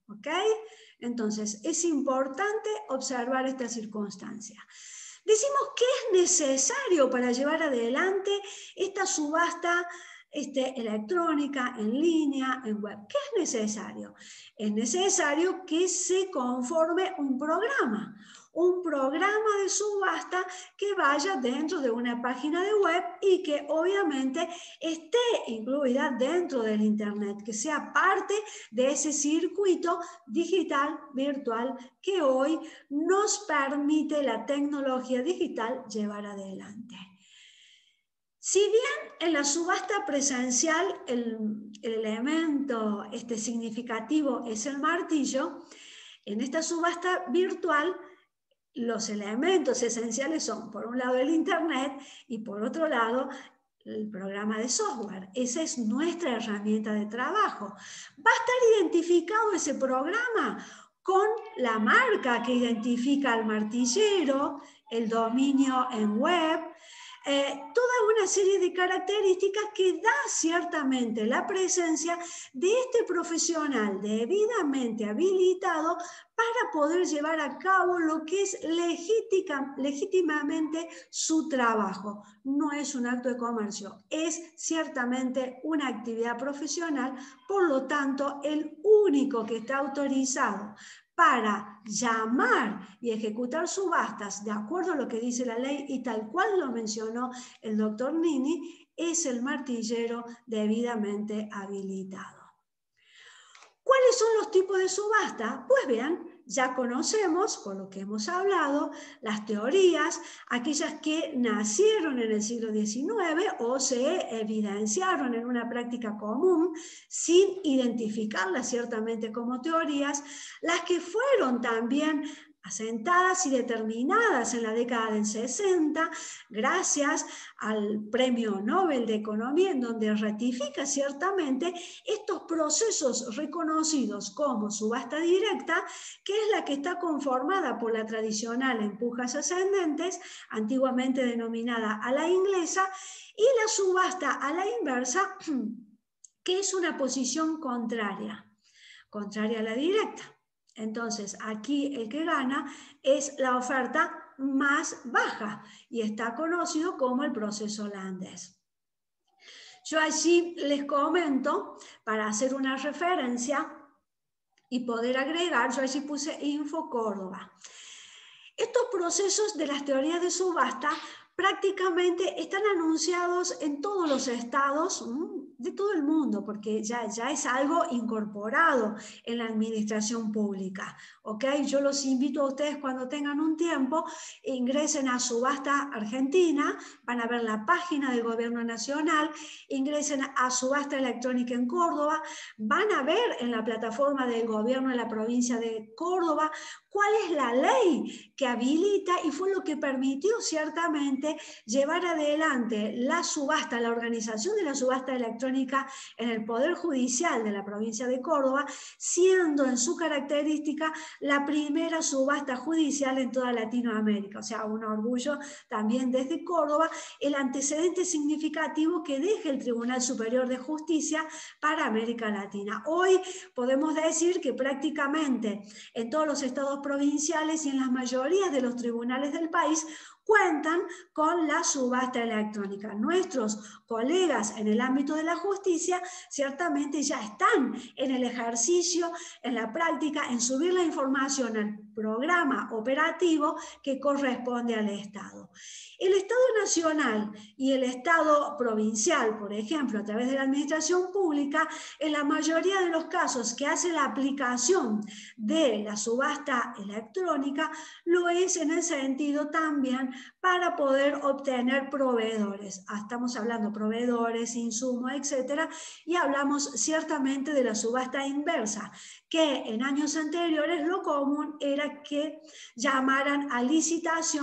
¿ok? Entonces, es importante observar esta circunstancia. Decimos que es necesario para llevar adelante esta subasta este, electrónica, en línea, en web. ¿Qué es necesario? Es necesario que se conforme un programa, un programa de subasta que vaya dentro de una página de web y que obviamente esté incluida dentro del Internet, que sea parte de ese circuito digital virtual que hoy nos permite la tecnología digital llevar adelante. Si bien en la subasta presencial el, el elemento este, significativo es el martillo, en esta subasta virtual los elementos esenciales son, por un lado, el Internet y por otro lado, el programa de software. Esa es nuestra herramienta de trabajo. Va a estar identificado ese programa con la marca que identifica al martillero, el dominio en web, eh, toda una serie de características que da ciertamente la presencia de este profesional debidamente habilitado para poder llevar a cabo lo que es legítima, legítimamente su trabajo. No es un acto de comercio, es ciertamente una actividad profesional, por lo tanto, el único que está autorizado para llamar y ejecutar subastas de acuerdo a lo que dice la ley y tal cual lo mencionó el doctor Nini, es el martillero debidamente habilitado. ¿Cuáles son los tipos de subasta? Pues vean, ya conocemos, por lo que hemos hablado, las teorías, aquellas que nacieron en el siglo diecinueve o se evidenciaron en una práctica común sin identificarlas ciertamente como teorías, las que fueron también asentadas y determinadas en la década del sesenta, gracias al Premio Nobel de Economía, en donde ratifica ciertamente estos procesos reconocidos como subasta directa, que es la que está conformada por la tradicional empujas ascendentes, antiguamente denominada a la inglesa, y la subasta a la inversa, que es una posición contraria, contraria a la directa. Entonces, aquí el que gana es la oferta más baja y está conocido como el proceso holandés. Yo allí les comento, para hacer una referencia y poder agregar, yo allí puse Info Córdoba. Estos procesos de las teorías de subasta prácticamente están anunciados en todos los estados de todo el mundo, porque ya, ya es algo incorporado en la administración pública. ¿Okay? Yo los invito a ustedes cuando tengan un tiempo, ingresen a Subasta Argentina, van a ver la página del Gobierno Nacional, ingresen a Subasta Electrónica en Córdoba, van a ver en la plataforma del Gobierno de la provincia de Córdoba cuál es la ley que habilita y fue lo que permitió ciertamente llevar adelante la subasta, la organización de la subasta electrónica en el Poder Judicial de la provincia de Córdoba, siendo en su característica la primera subasta judicial en toda Latinoamérica. O sea, un orgullo también desde Córdoba, el antecedente significativo que deja el Tribunal Superior de Justicia para América Latina. Hoy podemos decir que prácticamente en todos los estados provinciales y en la mayoría de los tribunales del país cuentan con la subasta electrónica. Nuestros colegas en el ámbito de la justicia ciertamente ya están en el ejercicio, en la práctica, en subir la información al programa operativo que corresponde al Estado. El Estado nacional y el Estado provincial, por ejemplo, a través de la administración pública, en la mayoría de los casos que hace la aplicación de la subasta electrónica, lo es en el sentido también para poder obtener proveedores. Estamos hablando de proveedores, insumos, etcétera, y hablamos ciertamente de la subasta inversa, que en años anteriores lo común era que llamaran a licitación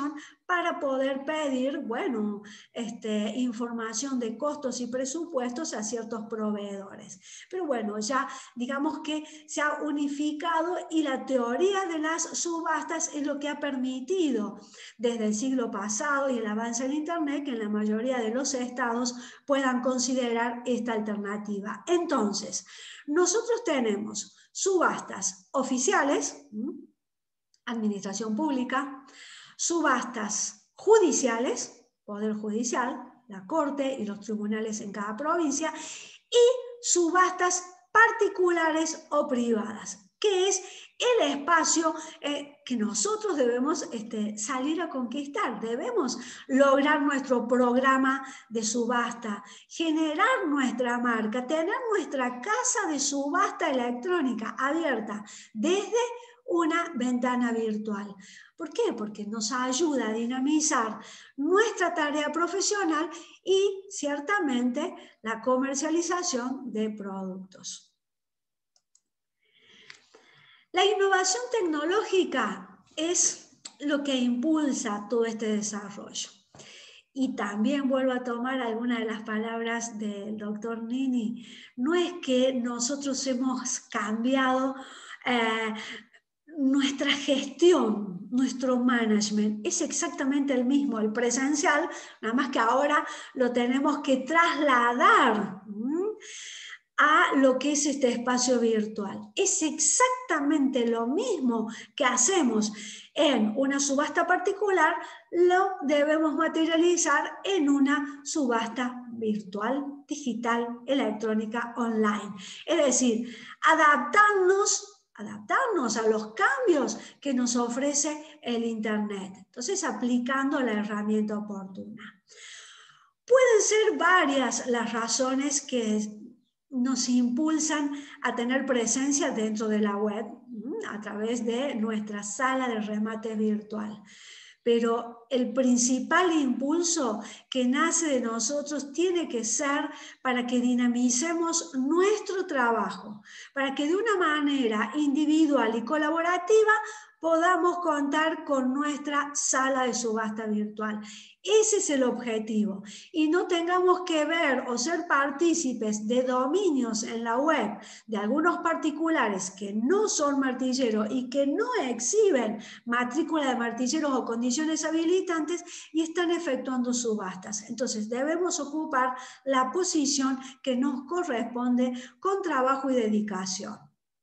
para poder pedir, bueno, este, información de costos y presupuestos a ciertos proveedores. Pero bueno, ya digamos que se ha unificado y la teoría de las subastas es lo que ha permitido desde el siglo pasado y el avance del Internet que en la mayoría de los estados puedan considerar esta alternativa. Entonces, nosotros tenemos subastas oficiales, administración pública, subastas judiciales, poder judicial, la corte y los tribunales en cada provincia, y subastas particulares o privadas, que es el espacio eh, que nosotros debemos este, salir a conquistar. Debemos lograr nuestro programa de subasta, generar nuestra marca, tener nuestra casa de subasta electrónica abierta desde una ventana virtual. ¿Por qué? Porque nos ayuda a dinamizar nuestra tarea profesional y ciertamente la comercialización de productos. La innovación tecnológica es lo que impulsa todo este desarrollo. Y también vuelvo a tomar algunas de las palabras del doctor Nini. No es que nosotros hemos cambiado eh, nuestra gestión, nuestro management, es exactamente el mismo, el presencial, nada más que ahora lo tenemos que trasladar ¿m? a lo que es este espacio virtual. Es exactamente lo mismo que hacemos en una subasta particular, lo debemos materializar en una subasta virtual, digital, electrónica, online. Es decir, adaptarnos adaptarnos a los cambios que nos ofrece el Internet. Entonces, aplicando la herramienta oportuna. Pueden ser varias las razones que nos impulsan a tener presencia dentro de la web a través de nuestra sala de remate virtual. Pero el principal impulso que nace de nosotros tiene que ser para que dinamicemos nuestro trabajo, para que de una manera individual y colaborativa podamos contar con nuestra sala de subasta virtual. Ese es el objetivo. Y no tengamos que ver o ser partícipes de dominios en la web de algunos particulares que no son martilleros y que no exhiben matrícula de martilleros o condiciones habilitantes y están efectuando subastas. Entonces debemos ocupar la posición que nos corresponde con trabajo y dedicación.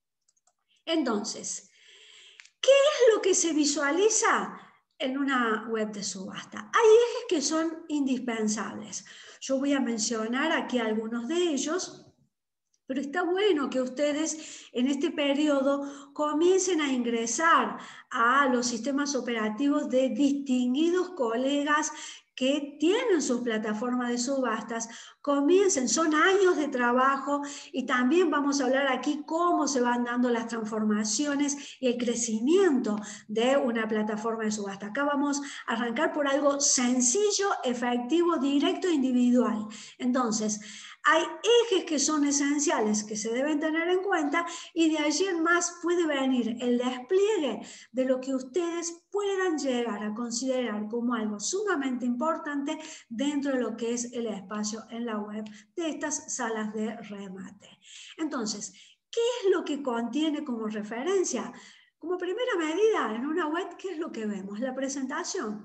Entonces, ¿qué es lo que se visualiza en una web de subasta? Hay ejes que son indispensables. Yo voy a mencionar aquí algunos de ellos, pero está bueno que ustedes en este periodo comiencen a ingresar a los sistemas operativos de distinguidos colegas que tienen sus plataformas de subastas, comiencen, son años de trabajo y también vamos a hablar aquí cómo se van dando las transformaciones y el crecimiento de una plataforma de subasta. Acá vamos a arrancar por algo sencillo, efectivo, directo e individual. Entonces, hay ejes que son esenciales que se deben tener en cuenta y de allí en más puede venir el despliegue de lo que ustedes puedan llegar a considerar como algo sumamente importante dentro de lo que es el espacio en la web de estas salas de remate. Entonces, ¿qué es lo que contiene como referencia? Como primera medida en una web, ¿qué es lo que vemos? La presentación.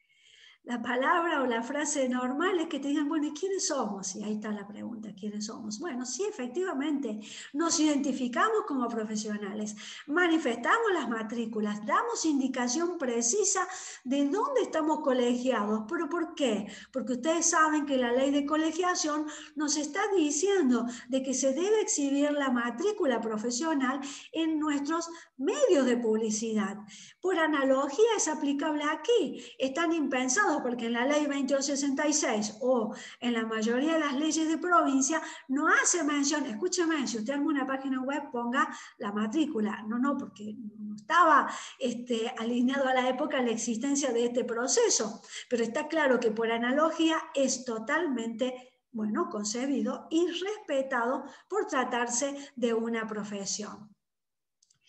La palabra o la frase normal es que te digan, bueno, ¿y quiénes somos? Y ahí está la pregunta, ¿quiénes somos? Bueno, sí, efectivamente, nos identificamos como profesionales, manifestamos las matrículas, damos indicación precisa de dónde estamos colegiados. ¿Pero por qué? Porque ustedes saben que la ley de colegiación nos está diciendo de que se debe exhibir la matrícula profesional en nuestros medios de publicidad. Por analogía es aplicable aquí, están impensados porque en la ley veintidós sesenta y seis o en la mayoría de las leyes de provincia no hace mención, escúcheme, si usted arma una página web ponga la matrícula, no, no, porque no estaba este, alineado a la época la existencia de este proceso, pero está claro que por analogía es totalmente, bueno, concebido y respetado por tratarse de una profesión.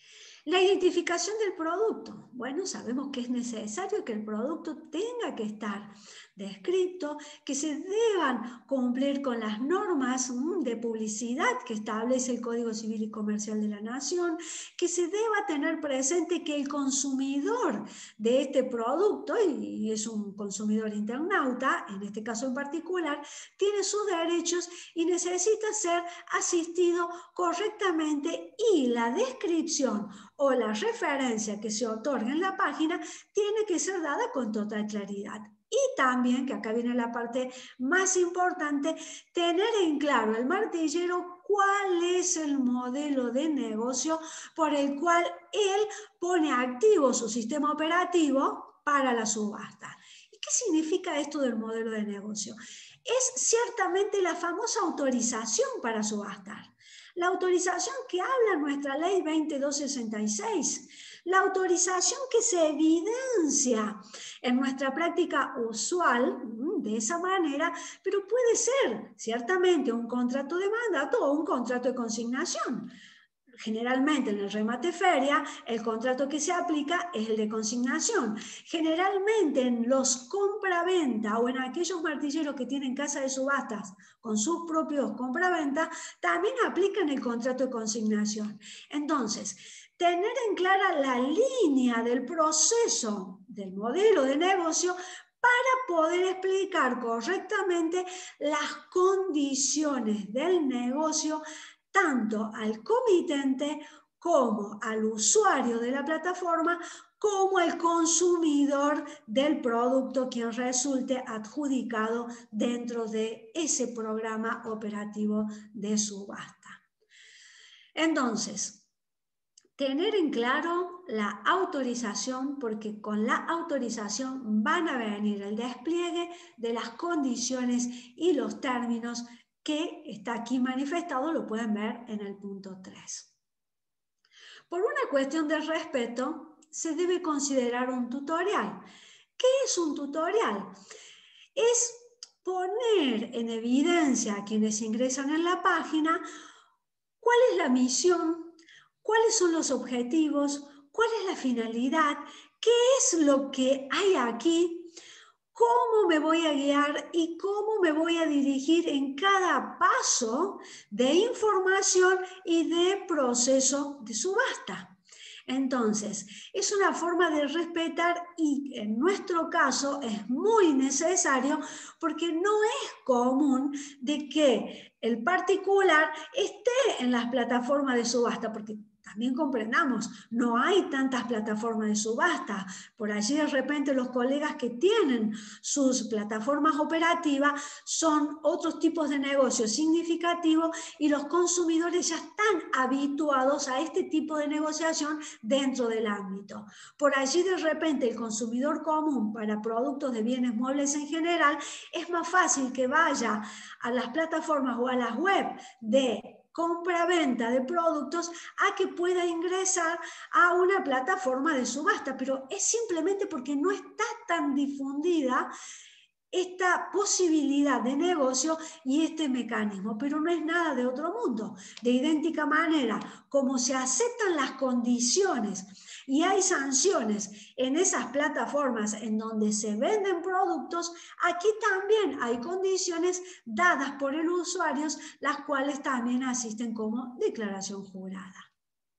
La identificación del producto. Bueno, sabemos que es necesario que el producto tenga que estar descrito, que se deban cumplir con las normas de publicidad que establece el Código Civil y Comercial de la Nación, que se deba tener presente que el consumidor de este producto, y es un consumidor internauta, en este caso en particular, tiene sus derechos y necesita ser asistido correctamente, y la descripción o la referencia que se otorga en la página tiene que ser dada con total claridad. Y también, que acá viene la parte más importante, tener en claro el martillero cuál es el modelo de negocio por el cual él pone activo su sistema operativo para la subasta. ¿Y qué significa esto del modelo de negocio? Es ciertamente la famosa autorización para subastar. La autorización que habla nuestra ley veintidós sesenta y seis, la autorización que se evidencia en nuestra práctica usual de esa manera, pero puede ser ciertamente un contrato de mandato o un contrato de consignación. Generalmente en el remate feria, el contrato que se aplica es el de consignación. Generalmente en los compraventa o en aquellos martilleros que tienen casa de subastas con sus propios compraventa, también aplican el contrato de consignación. Entonces, tener en clara la línea del proceso del modelo de negocio para poder explicar correctamente las condiciones del negocio tanto al comitente como al usuario de la plataforma, como al consumidor del producto quien resulte adjudicado dentro de ese programa operativo de subasta. Entonces, tener en claro la autorización, porque con la autorización van a venir el despliegue de las condiciones y los términos que está aquí manifestado, lo pueden ver en el punto tres. Por una cuestión de respeto, se debe considerar un tutorial. ¿Qué es un tutorial? Es poner en evidencia a quienes ingresan en la página cuál es la misión, cuáles son los objetivos, cuál es la finalidad, qué es lo que hay aquí, cómo me voy a guiar y cómo me voy a dirigir en cada paso de información y de proceso de subasta. Entonces, es una forma de respetar y en nuestro caso es muy necesario porque no es común de que el particular esté en las plataformas de subasta, porque también comprendamos, no hay tantas plataformas de subasta. Por allí de repente los colegas que tienen sus plataformas operativas son otros tipos de negocios significativos y los consumidores ya están habituados a este tipo de negociación dentro del ámbito. Por allí de repente el consumidor común para productos de bienes muebles en general es más fácil que vaya a las plataformas o a las web de compra-venta de productos a que pueda ingresar a una plataforma de subasta, pero es simplemente porque no está tan difundida esta posibilidad de negocio y este mecanismo, pero no es nada de otro mundo. De idéntica manera, como se aceptan las condiciones y hay sanciones en esas plataformas en donde se venden productos, aquí también hay condiciones dadas por el usuario, las cuales también asisten como declaración jurada.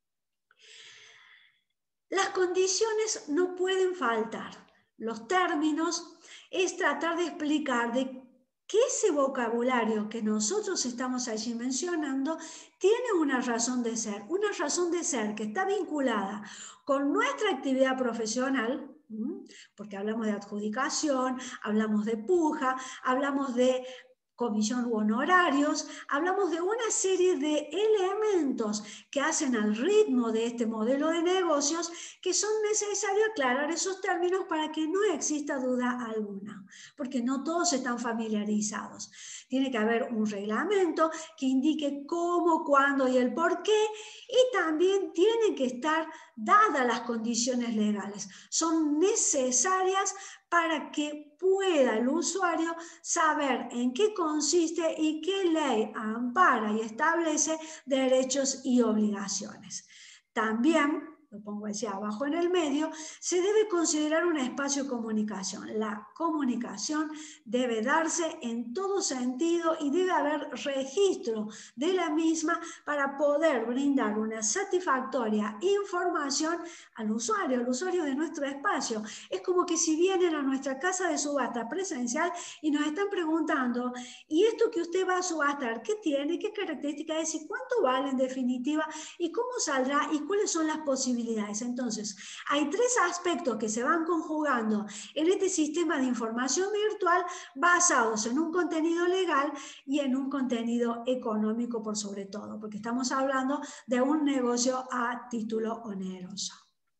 Las condiciones no pueden faltar. Los términos es tratar de explicar de que ese vocabulario que nosotros estamos allí mencionando tiene una razón de ser, una razón de ser que está vinculada con nuestra actividad profesional, porque hablamos de adjudicación, hablamos de puja, hablamos de comisión u honorarios, hablamos de una serie de elementos que hacen al ritmo de este modelo de negocios que son necesarios aclarar esos términos para que no exista duda alguna, porque no todos están familiarizados. Tiene que haber un reglamento que indique cómo, cuándo y el por qué, y también tienen que estar dadas las condiciones legales. Son necesarias para que pueda el usuario saber en qué consiste y qué ley ampara y establece derechos y obligaciones. También lo pongo así abajo en el medio, se debe considerar un espacio de comunicación. La comunicación debe darse en todo sentido y debe haber registro de la misma para poder brindar una satisfactoria información al usuario, al usuario de nuestro espacio. Es como que si vienen a nuestra casa de subasta presencial y nos están preguntando, ¿y esto que usted va a subastar, qué tiene, qué características es y cuánto vale en definitiva y cómo saldrá y cuáles son las posibilidades? Entonces, hay tres aspectos que se van conjugando en este sistema de información virtual basados en un contenido legal y en un contenido económico por sobre todo, porque estamos hablando de un negocio a título oneroso.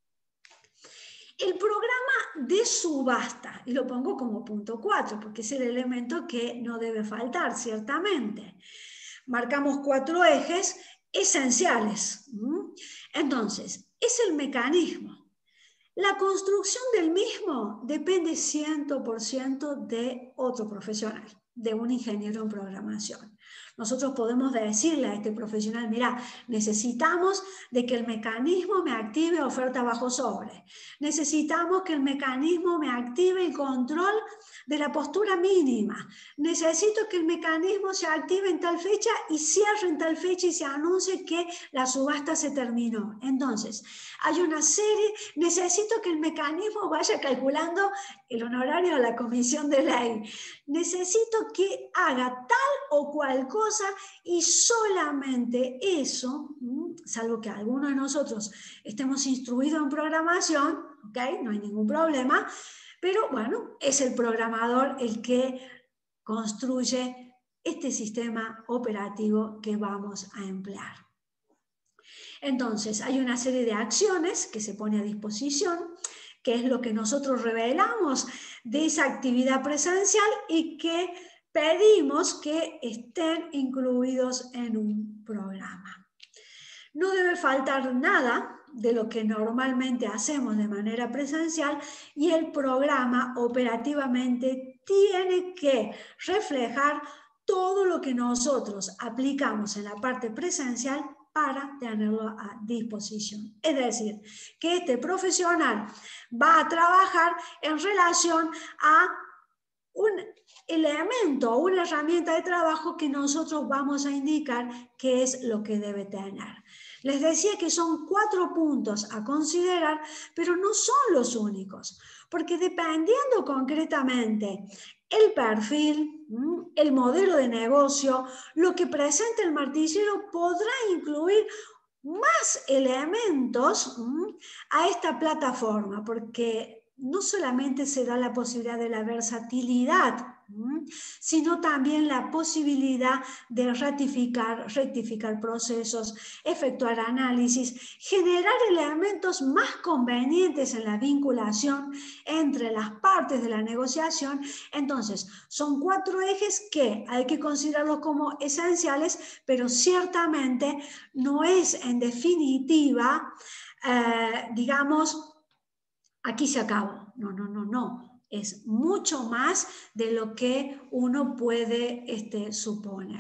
El programa de subasta, y lo pongo como punto cuatro, porque es el elemento que no debe faltar, ciertamente. Marcamos cuatro ejes esenciales. Entonces, es el mecanismo. La construcción del mismo depende cien por ciento de otro profesional, de un ingeniero en programación. Nosotros podemos decirle a este profesional, mira, necesitamos de que el mecanismo me active oferta bajo sobre. Necesitamos que el mecanismo me active el control de la postura mínima. Necesito que el mecanismo se active en tal fecha y cierre en tal fecha y se anuncie que la subasta se terminó. Entonces, hay una serie, necesito que el mecanismo vaya calculando el honorario de la comisión de ley. Necesito que haga tal o cual cosa y solamente eso, salvo que alguno de nosotros estemos instruidos en programación, ¿ok? No hay ningún problema, pero bueno, es el programador el que construye este sistema operativo que vamos a emplear. Entonces, hay una serie de acciones que se pone a disposición, que es lo que nosotros revelamos de esa actividad presencial y que pedimos que estén incluidos en un programa. No debe faltar nada de lo que normalmente hacemos de manera presencial y el programa operativamente tiene que reflejar todo lo que nosotros aplicamos en la parte presencial para tenerlo a disposición. Es decir, que este profesional va a trabajar en relación a un elemento o una herramienta de trabajo que nosotros vamos a indicar qué es lo que debe tener. Les decía que son cuatro puntos a considerar, pero no son los únicos, porque dependiendo concretamente el perfil, el modelo de negocio, lo que presenta el martillero podrá incluir más elementos a esta plataforma, porque no solamente se da la posibilidad de la versatilidad, sino también la posibilidad de ratificar, rectificar procesos, efectuar análisis, generar elementos más convenientes en la vinculación entre las partes de la negociación. Entonces, son cuatro ejes que hay que considerarlos como esenciales, pero ciertamente no es en definitiva, eh, digamos, aquí se acabó. No, no, no, no. Es mucho más de lo que uno puede este, suponer.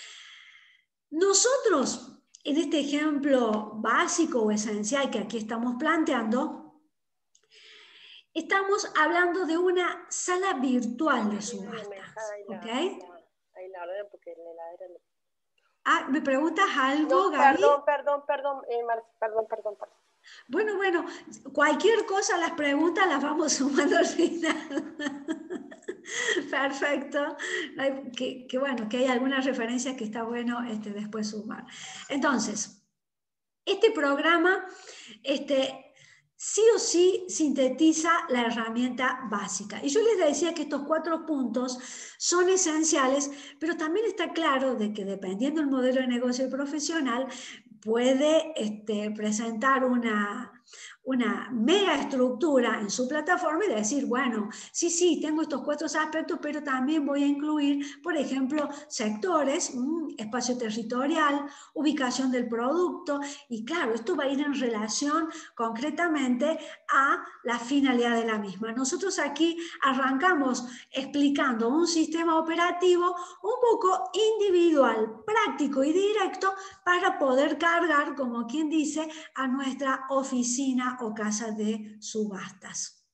Nosotros, en este ejemplo básico o esencial que aquí estamos planteando, estamos hablando de una sala virtual de subasta. ¿Ok? Ahí la orden porque la heladera... Ah, ¿me preguntas algo, no, Gaby? Perdón, perdón, perdón, eh, perdón, perdón, perdón. Bueno, bueno, cualquier cosa, las preguntas las vamos sumando al final. Perfecto. Que, que bueno, que hay algunas referencias que está bueno este, después sumar. Entonces, este programa este, sí o sí sintetiza la herramienta básica. Y yo les decía que estos cuatro puntos son esenciales, pero también está claro de que dependiendo del modelo de negocio profesional, puede este, presentar una, una mega estructura en su plataforma y decir, bueno, sí, sí, tengo estos cuatro aspectos, pero también voy a incluir, por ejemplo, sectores, mmm, espacio territorial, ubicación del producto, y claro, esto va a ir en relación concretamente a la finalidad de la misma. Nosotros aquí arrancamos explicando un sistema operativo un poco individual, práctico y directo para poder cargar, como quien dice, a nuestra oficina oficina o casa de subastas.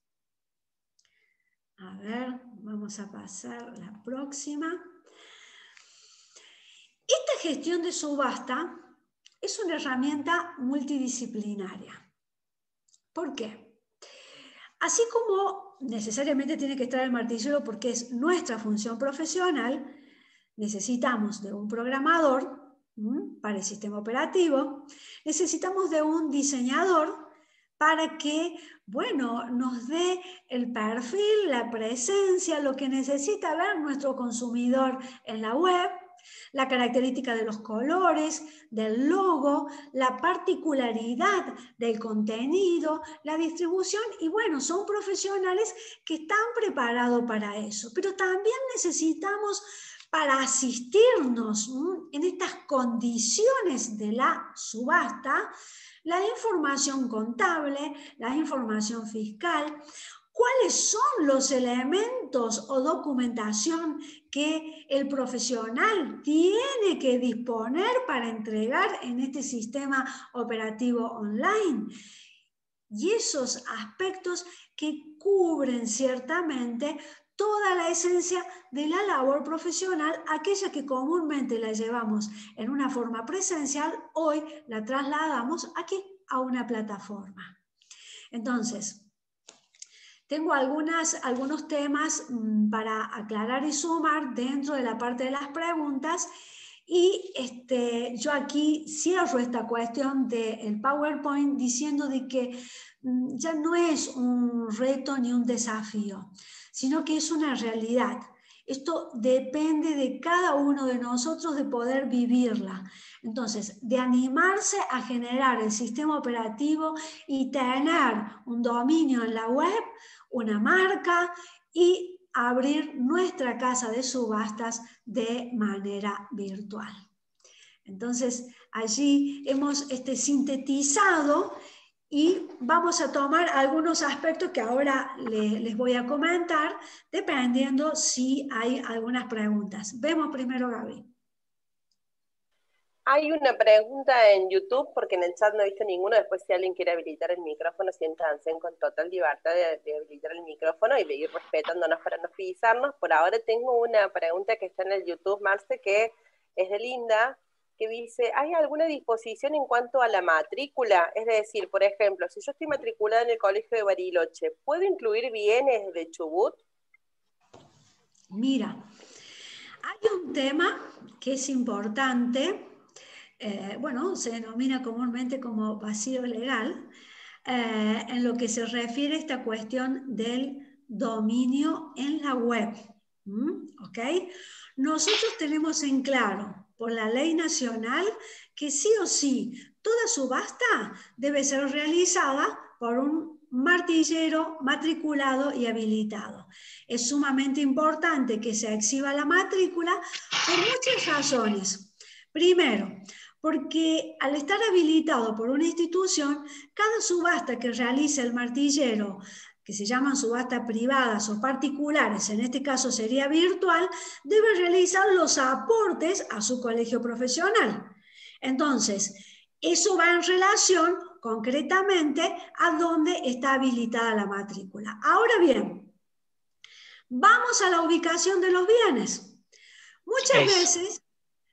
A ver, vamos a pasar a la próxima. Esta gestión de subasta es una herramienta multidisciplinaria. ¿Por qué? Así como necesariamente tiene que estar el martillero porque es nuestra función profesional, necesitamos de un programador ¿m? para el sistema operativo, necesitamos de un diseñador para que, bueno, nos dé el perfil, la presencia, lo que necesita ver nuestro consumidor en la web, la característica de los colores, del logo, la particularidad del contenido, la distribución, y bueno, son profesionales que están preparados para eso, pero también necesitamos para asistirnos ¿m? en estas condiciones de la subasta, la información contable, la información fiscal, cuáles son los elementos o documentación que el profesional tiene que disponer para entregar en este sistema operativo online. Y esos aspectos que cubren ciertamente toda la esencia de la labor profesional, aquella que comúnmente la llevamos en una forma presencial, hoy la trasladamos aquí a una plataforma. Entonces, tengo algunas, algunos temas mmm, para aclarar y sumar dentro de la parte de las preguntas, y este, yo aquí cierro esta cuestión del PowerPoint diciendo de que mmm, ya no es un reto ni un desafío, sino que es una realidad. Esto depende de cada uno de nosotros de poder vivirla. Entonces, de animarse a generar el sistema operativo y tener un dominio en la web, una marca y abrir nuestra casa de subastas de manera virtual. Entonces, allí hemos este, sintetizado y vamos a tomar algunos aspectos que ahora le, les voy a comentar, dependiendo si hay algunas preguntas. Vemos primero, Gaby. Hay una pregunta en YouTube, porque en el chat no he visto ninguno. Después, si alguien quiere habilitar el micrófono, siéntanse con total libertad de, de habilitar el micrófono y de ir respetándonos para no pisarnos. Por ahora tengo una pregunta que está en el YouTube, Marce, que es de Linda, que dice, ¿hay alguna disposición en cuanto a la matrícula? Es decir, por ejemplo, si yo estoy matriculada en el Colegio de Bariloche, ¿puedo incluir bienes de Chubut? Mira, hay un tema que es importante, eh, bueno, se denomina comúnmente como vacío legal, eh, en lo que se refiere a esta cuestión del dominio en la web. ¿Mm? ¿Ok? Nosotros tenemos en claro, por la ley nacional, que sí o sí, toda subasta debe ser realizada por un martillero matriculado y habilitado. Es sumamente importante que se exhiba la matrícula por muchas razones. Primero, porque al estar habilitado por una institución, cada subasta que realice el martillero, que se llaman subastas privadas o particulares, en este caso sería virtual, debe realizar los aportes a su colegio profesional. Entonces, eso va en relación concretamente a dónde está habilitada la matrícula. Ahora bien, vamos a la ubicación de los bienes. Muchas veces,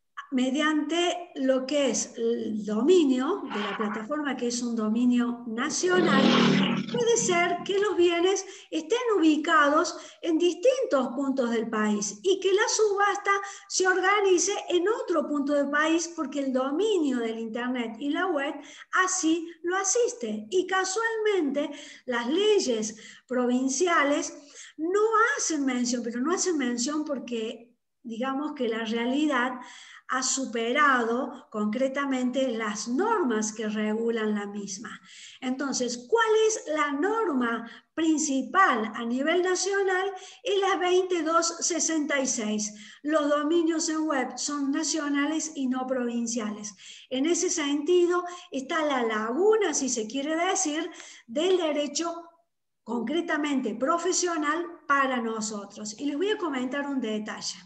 mediante lo que es el dominio de la plataforma, que es un dominio nacional, puede ser que los bienes estén ubicados en distintos puntos del país y que la subasta se organice en otro punto del país porque el dominio del Internet y la web así lo asiste. Y casualmente las leyes provinciales no hacen mención, pero no hacen mención porque digamos que la realidad ha superado concretamente las normas que regulan la misma. Entonces, ¿cuál es la norma principal a nivel nacional? Es la veintidós sesenta y seis. Los dominios en web son nacionales y no provinciales. En ese sentido, está la laguna, si se quiere decir, del derecho concretamente profesional para nosotros. Y les voy a comentar un detalle.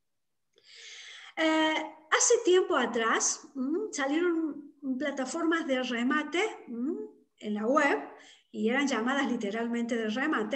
Eh, hace tiempo atrás mmm, salieron plataformas de remate mmm, en la web, y eran llamadas literalmente de remate,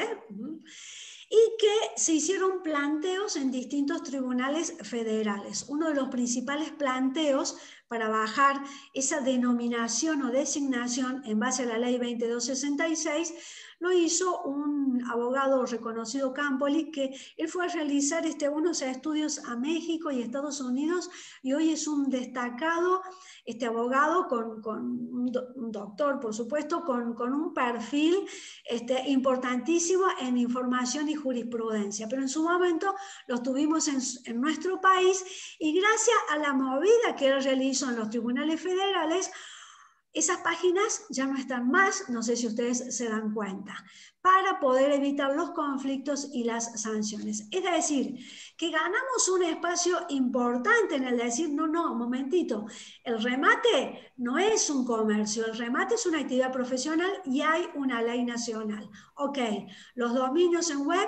y que se hicieron planteos en distintos tribunales federales. Uno de los principales planteos para bajar esa denominación o designación en base a la ley veintidós sesenta y seis lo hizo un abogado reconocido, Campoli, que él fue a realizar este, unos estudios a México y Estados Unidos, y hoy es un destacado este abogado, con, con un, do, un doctor, por supuesto, con, con un perfil este, importantísimo en información y jurisprudencia. Pero en su momento lo tuvimos en, en nuestro país, y gracias a la movida que él realizó en los tribunales federales, esas páginas ya no están más, no sé si ustedes se dan cuenta, para poder evitar los conflictos y las sanciones. Es decir, que ganamos un espacio importante en el decir, no, no, momentito, el remate no es un comercio, el remate es una actividad profesional y hay una ley nacional. Ok, los dominios en web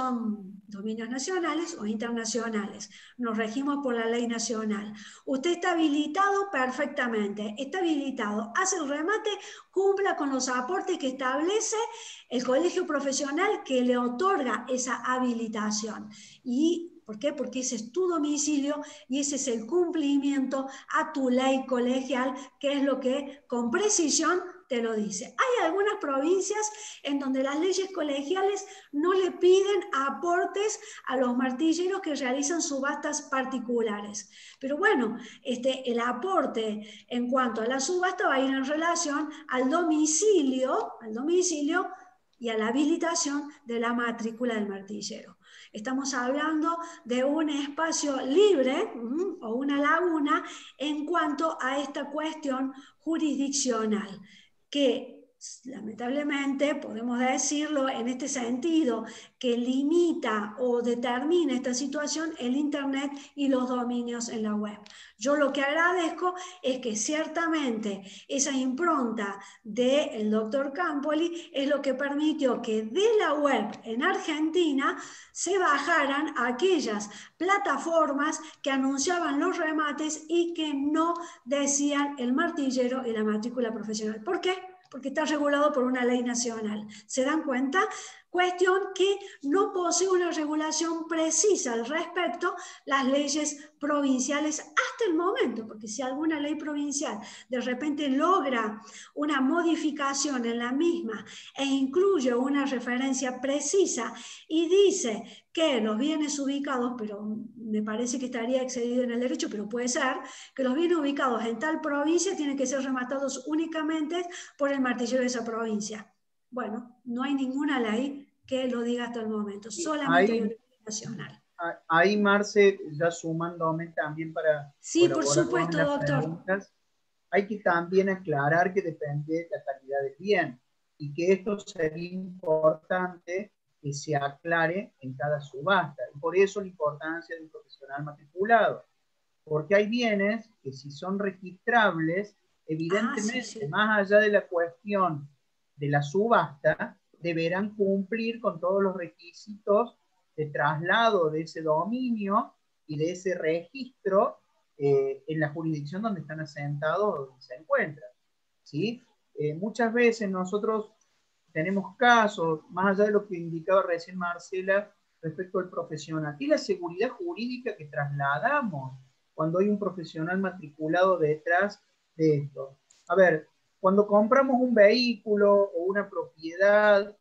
son dominios nacionales o internacionales, nos regimos por la ley nacional. Usted está habilitado perfectamente, está habilitado, hace el remate, cumpla con los aportes que establece el colegio profesional que le otorga esa habilitación. ¿Y por qué? Porque ese es tu domicilio y ese es el cumplimiento a tu ley colegial, que es lo que con precisión te lo dice. Hay algunas provincias en donde las leyes colegiales no le piden aportes a los martilleros que realizan subastas particulares. Pero bueno, este, el aporte en cuanto a la subasta va a ir en relación al domicilio, al domicilio y a la habilitación de la matrícula del martillero. Estamos hablando de un espacio libre uh, o una laguna en cuanto a esta cuestión jurisdiccional, que lamentablemente podemos decirlo en este sentido, que limita o determina esta situación el Internet y los dominios en la web. Yo lo que agradezco es que ciertamente esa impronta del doctor Campoli es lo que permitió que de la web en Argentina se bajaran aquellas plataformas que anunciaban los remates y que no decían el martillero y la matrícula profesional. ¿Por qué? Porque está regulado por una ley nacional. ¿Se dan cuenta? Cuestión que no posee una regulación precisa al respecto las leyes provinciales hasta el momento, porque si alguna ley provincial de repente logra una modificación en la misma e incluye una referencia precisa y dice que los bienes ubicados, pero me parece que estaría excedido en el derecho, pero puede ser, que los bienes ubicados en tal provincia tienen que ser rematados únicamente por el martillero de esa provincia. Bueno, no hay ninguna ley que lo diga hasta el momento, solamente hay una ley nacional. Ahí, Marce, ya sumándome también para sí, por supuesto, con doctor. Preguntas, hay que también aclarar que depende de la calidad del bien y que esto sería importante que se aclare en cada subasta. Y por eso la importancia de un profesional matriculado. Porque hay bienes que si son registrables, evidentemente, ah, sí, sí. más allá de la cuestión de la subasta, deberán cumplir con todos los requisitos de traslado de ese dominio y de ese registro eh, en la jurisdicción donde están asentados o donde se encuentran. ¿Sí? Eh, muchas veces nosotros tenemos casos, más allá de lo que indicaba recién Marcela, respecto al profesional, y la seguridad jurídica que trasladamos cuando hay un profesional matriculado detrás de esto. A ver, cuando compramos un vehículo o una propiedad,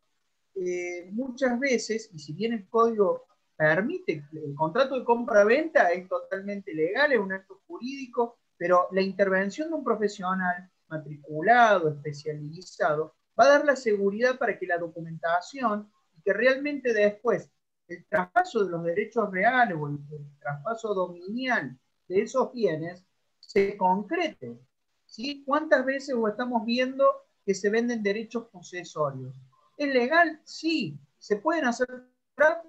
eh, muchas veces, y si bien el código permite, el contrato de compra-venta es totalmente legal, es un acto jurídico, pero la intervención de un profesional matriculado, especializado, va a dar la seguridad para que la documentación, y que realmente después el traspaso de los derechos reales o el, el traspaso dominial de esos bienes se concrete. ¿Sí? ¿Cuántas veces estamos viendo que se venden derechos posesorios? ¿Es legal? Sí. ¿Se pueden hacer tratos?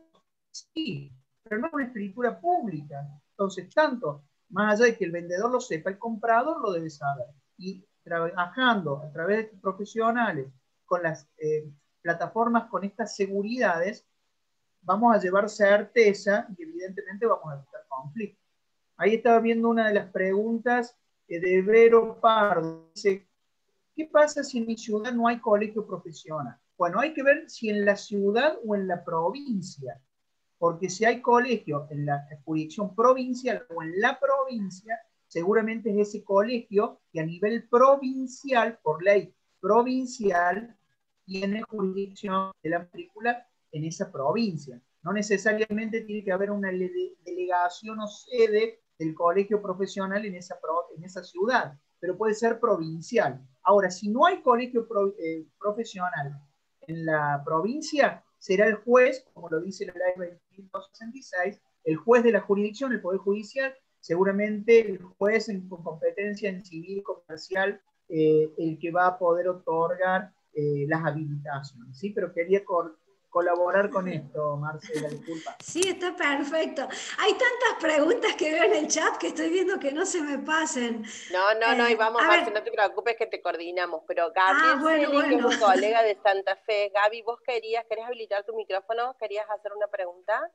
Sí. Pero no es una escritura pública. Entonces, tanto, más allá de que el vendedor lo sepa, el comprador lo debe saber. Y trabajando a través de estos profesionales con las eh, plataformas con estas seguridades, vamos a llevar certeza y evidentemente vamos a evitar conflictos. Ahí estaba viendo una de las preguntas de Vero Pardo. Dice, ¿qué pasa si en mi ciudad no hay colegio profesional? Bueno, hay que ver si en la ciudad o en la provincia, porque si hay colegio en la jurisdicción provincial o en la provincia, seguramente es ese colegio que a nivel provincial, por ley provincial, tiene jurisdicción de la matrícula en esa provincia. No necesariamente tiene que haber una delegación o sede del colegio profesional en esa, en esa ciudad, pero puede ser provincial. Ahora, si no hay colegio pro, eh, profesional en la provincia, será el juez, como lo dice la ley veintidós sesenta y seis, el juez de la jurisdicción, el Poder Judicial, seguramente el juez en, con competencia en civil y comercial, eh, el que va a poder otorgar eh, las habilitaciones, ¿sí? Pero quería co colaborar con esto, Marcela, disculpa. Sí, está perfecto. Hay tantas preguntas que veo en el chat que estoy viendo que no se me pasen. No, no, no, eh, y vamos, Marce, no te preocupes que te coordinamos, pero Gabriel ah, bueno, Celi, bueno. que es un colega de Santa Fe. Gaby, ¿vos querías, querés habilitar tu micrófono? ¿Querías hacer una pregunta?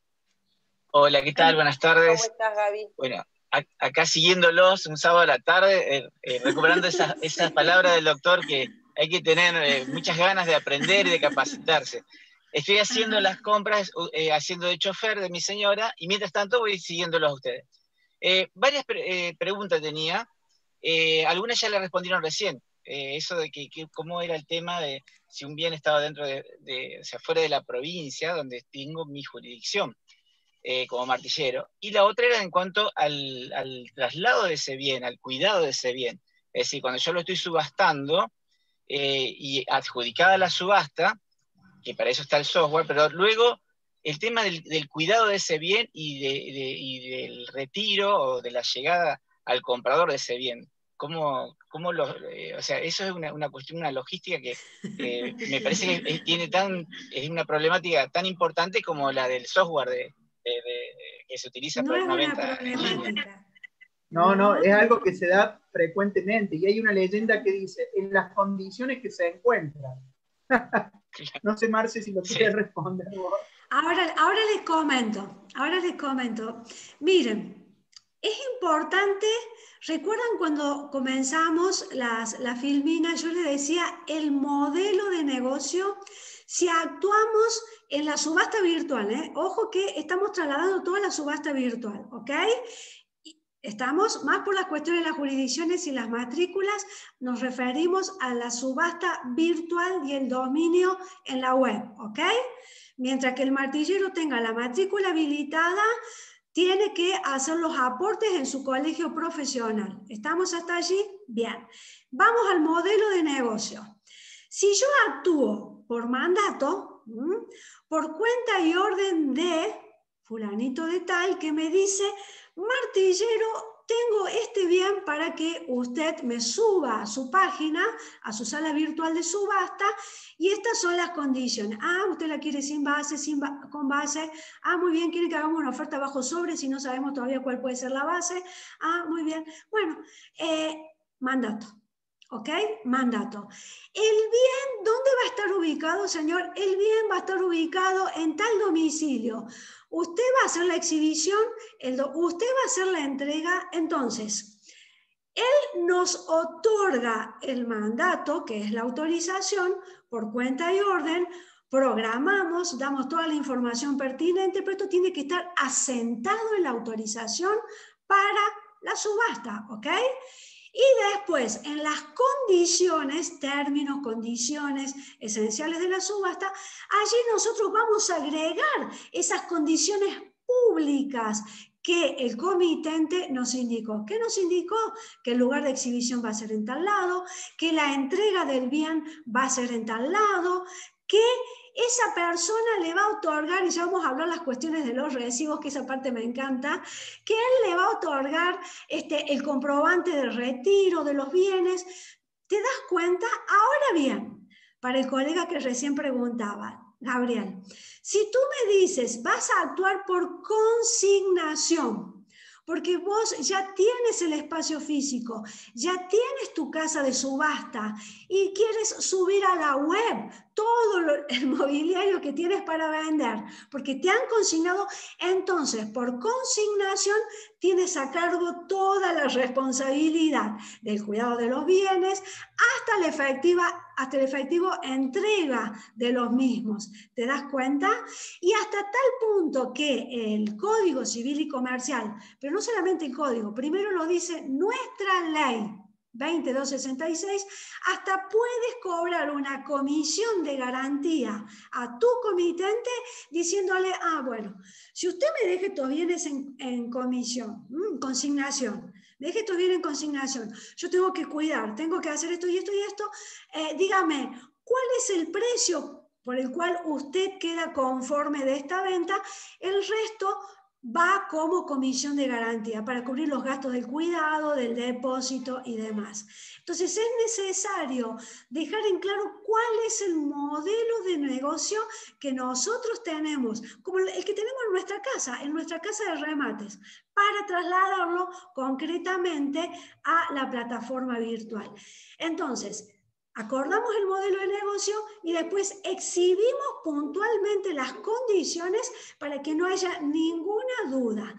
Hola, ¿qué tal? Buenas tardes. ¿Cómo estás, Gaby? Bueno, acá siguiéndolos un sábado a la tarde, eh, eh, recuperando esas, esas palabras del doctor que hay que tener eh, muchas ganas de aprender y de capacitarse. Estoy haciendo las compras, eh, haciendo de chofer de mi señora, y mientras tanto voy siguiéndolos a ustedes. Eh, varias pre eh, preguntas tenía, eh, algunas ya le respondieron recién. Eh, eso de que, que cómo era el tema de si un bien estaba dentro de, de, o sea, fuera de la provincia donde tengo mi jurisdicción. Eh, como martillero, y la otra era en cuanto al, al traslado de ese bien, al cuidado de ese bien. Es decir, cuando yo lo estoy subastando eh, y adjudicada la subasta, que para eso está el software, pero luego el tema del, del cuidado de ese bien y, de, de, y del retiro o de la llegada al comprador de ese bien. ¿Cómo, cómo lo, eh, o sea, eso es una, una cuestión, una logística que eh, me parece que es, tiene tan, es una problemática tan importante como la del software de, De, de, de, que se utiliza no para es una una venta en problemática. No, no, es algo que se da frecuentemente, y hay una leyenda que dice, en las condiciones que se encuentran. No sé, Marce, si lo quieres sí. responder vos. Ahora, ahora les comento, ahora les comento. Miren, es importante, recuerdan cuando comenzamos las, la filmina, yo les decía, el modelo de negocio, si actuamos en la subasta virtual, ¿eh? Ojo que estamos trasladando toda la subasta virtual, ¿ok? Estamos más por las cuestiones de las jurisdicciones y las matrículas, nos referimos a la subasta virtual y el dominio en la web, ¿ok? Mientras que el martillero tenga la matrícula habilitada, tiene que hacer los aportes en su colegio profesional. ¿Estamos hasta allí? Bien. Vamos al modelo de negocio. Si yo actúo por mandato, por cuenta y orden de fulanito de tal que me dice, martillero, tengo este bien para que usted me suba a su página, a su sala virtual de subasta, y estas son las condiciones. Ah, usted la quiere sin base, sin ba con base. Ah, muy bien, quiere que hagamos una oferta bajo sobre, si no sabemos todavía cuál puede ser la base. Ah, muy bien. Bueno, eh, mandato. ¿Ok? Mandato. El bien, ¿dónde va a estar ubicado, señor? El bien va a estar ubicado en tal domicilio. Usted va a hacer la exhibición, el do, usted va a hacer la entrega, entonces, él nos otorga el mandato, que es la autorización, por cuenta y orden, programamos, damos toda la información pertinente, pero esto tiene que estar asentado en la autorización para la subasta, ¿ok? Y después, en las condiciones, términos, condiciones esenciales de la subasta, allí nosotros vamos a agregar esas condiciones públicas que el comitente nos indicó. ¿Qué nos indicó? Que el lugar de exhibición va a ser en tal lado, que la entrega del bien va a ser en tal lado, que esa persona le va a otorgar, y ya vamos a hablar las cuestiones de los recibos, que esa parte me encanta, que él le va a otorgar este, el comprobante de retiro de los bienes. ¿Te das cuenta? Ahora bien, para el colega que recién preguntaba, Gabriel, si tú me dices, vas a actuar por consignación, porque vos ya tienes el espacio físico, ya tienes tu casa de subasta y quieres subir a la web todo lo, el mobiliario que tienes para vender, porque te han consignado, entonces por consignación tienes a cargo toda la responsabilidad del cuidado de los bienes hasta la efectiva, hasta el efectivo entrega de los mismos. ¿Te das cuenta? Y hasta tal punto que el Código Civil y Comercial, pero no solamente el Código, primero lo dice nuestra ley veintidós sesenta y seis, hasta puedes cobrar una comisión de garantía a tu comitente diciéndole, ah, bueno, si usted me deja estos bienes en, en comisión, mmm, consignación, me deja estos bienes en consignación, yo tengo que cuidar, tengo que hacer esto y esto y esto, eh, dígame, ¿cuál es el precio por el cual usted queda conforme de esta venta? El resto va como comisión de garantía para cubrir los gastos del cuidado, del depósito y demás. Entonces es necesario dejar en claro cuál es el modelo de negocio que nosotros tenemos, como el que tenemos en nuestra casa, en nuestra casa de remates, para trasladarlo concretamente a la plataforma virtual. Entonces, acordamos el modelo de negocio y después exhibimos puntualmente las condiciones para que no haya ninguna duda.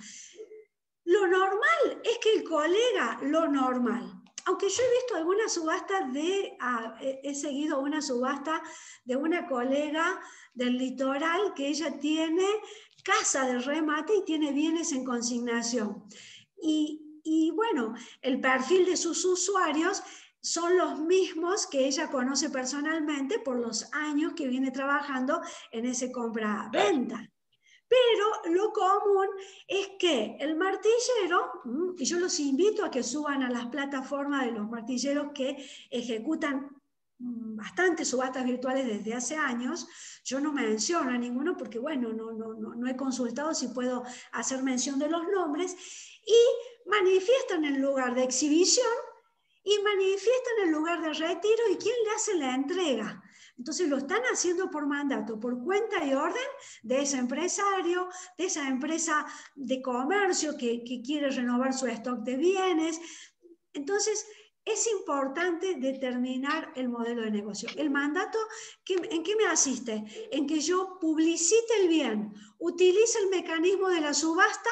Lo normal es que el colega, lo normal, aunque yo he visto algunas subastas de, ah, he seguido una subasta de una colega del litoral que ella tiene casa de remate y tiene bienes en consignación. Y, y bueno, el perfil de sus usuarios son los mismos que ella conoce personalmente por los años que viene trabajando en ese compra-venta. Pero lo común es que el martillero, y yo los invito a que suban a las plataformas de los martilleros que ejecutan bastantes subastas virtuales desde hace años, yo no menciono a ninguno porque, bueno, no, no, no, no he consultado si puedo hacer mención de los nombres, y manifiestan el lugar de exhibición y manifiestan el lugar de retiro y quién le hace la entrega. Entonces lo están haciendo por mandato, por cuenta y orden de ese empresario, de esa empresa de comercio que, que quiere renovar su stock de bienes. Entonces es importante determinar el modelo de negocio. El mandato, ¿en qué me asiste? En que yo publicite el bien, utilice el mecanismo de la subasta,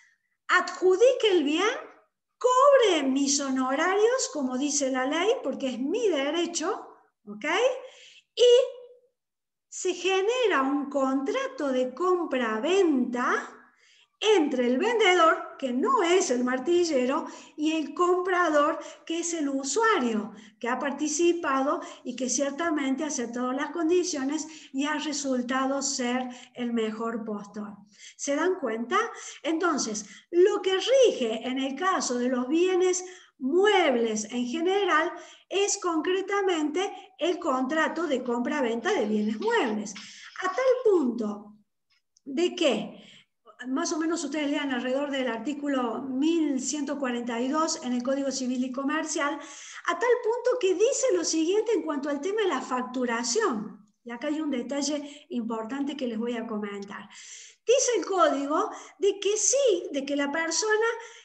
adjudique el bien, cobre mis honorarios, como dice la ley, porque es mi derecho, ¿ok? Y se genera un contrato de compra-venta entre el vendedor, que no es el martillero, y el comprador, que es el usuario, que ha participado y que ciertamente ha aceptado las condiciones y ha resultado ser el mejor postor. ¿Se dan cuenta? Entonces, lo que rige en el caso de los bienes muebles en general es concretamente el contrato de compra-venta de bienes muebles. A tal punto de que más o menos ustedes lean alrededor del artículo mil ciento cuarenta y dos en el Código Civil y Comercial, a tal punto que dice lo siguiente en cuanto al tema de la facturación. Y acá hay un detalle importante que les voy a comentar. Dice el Código de que sí, de que la persona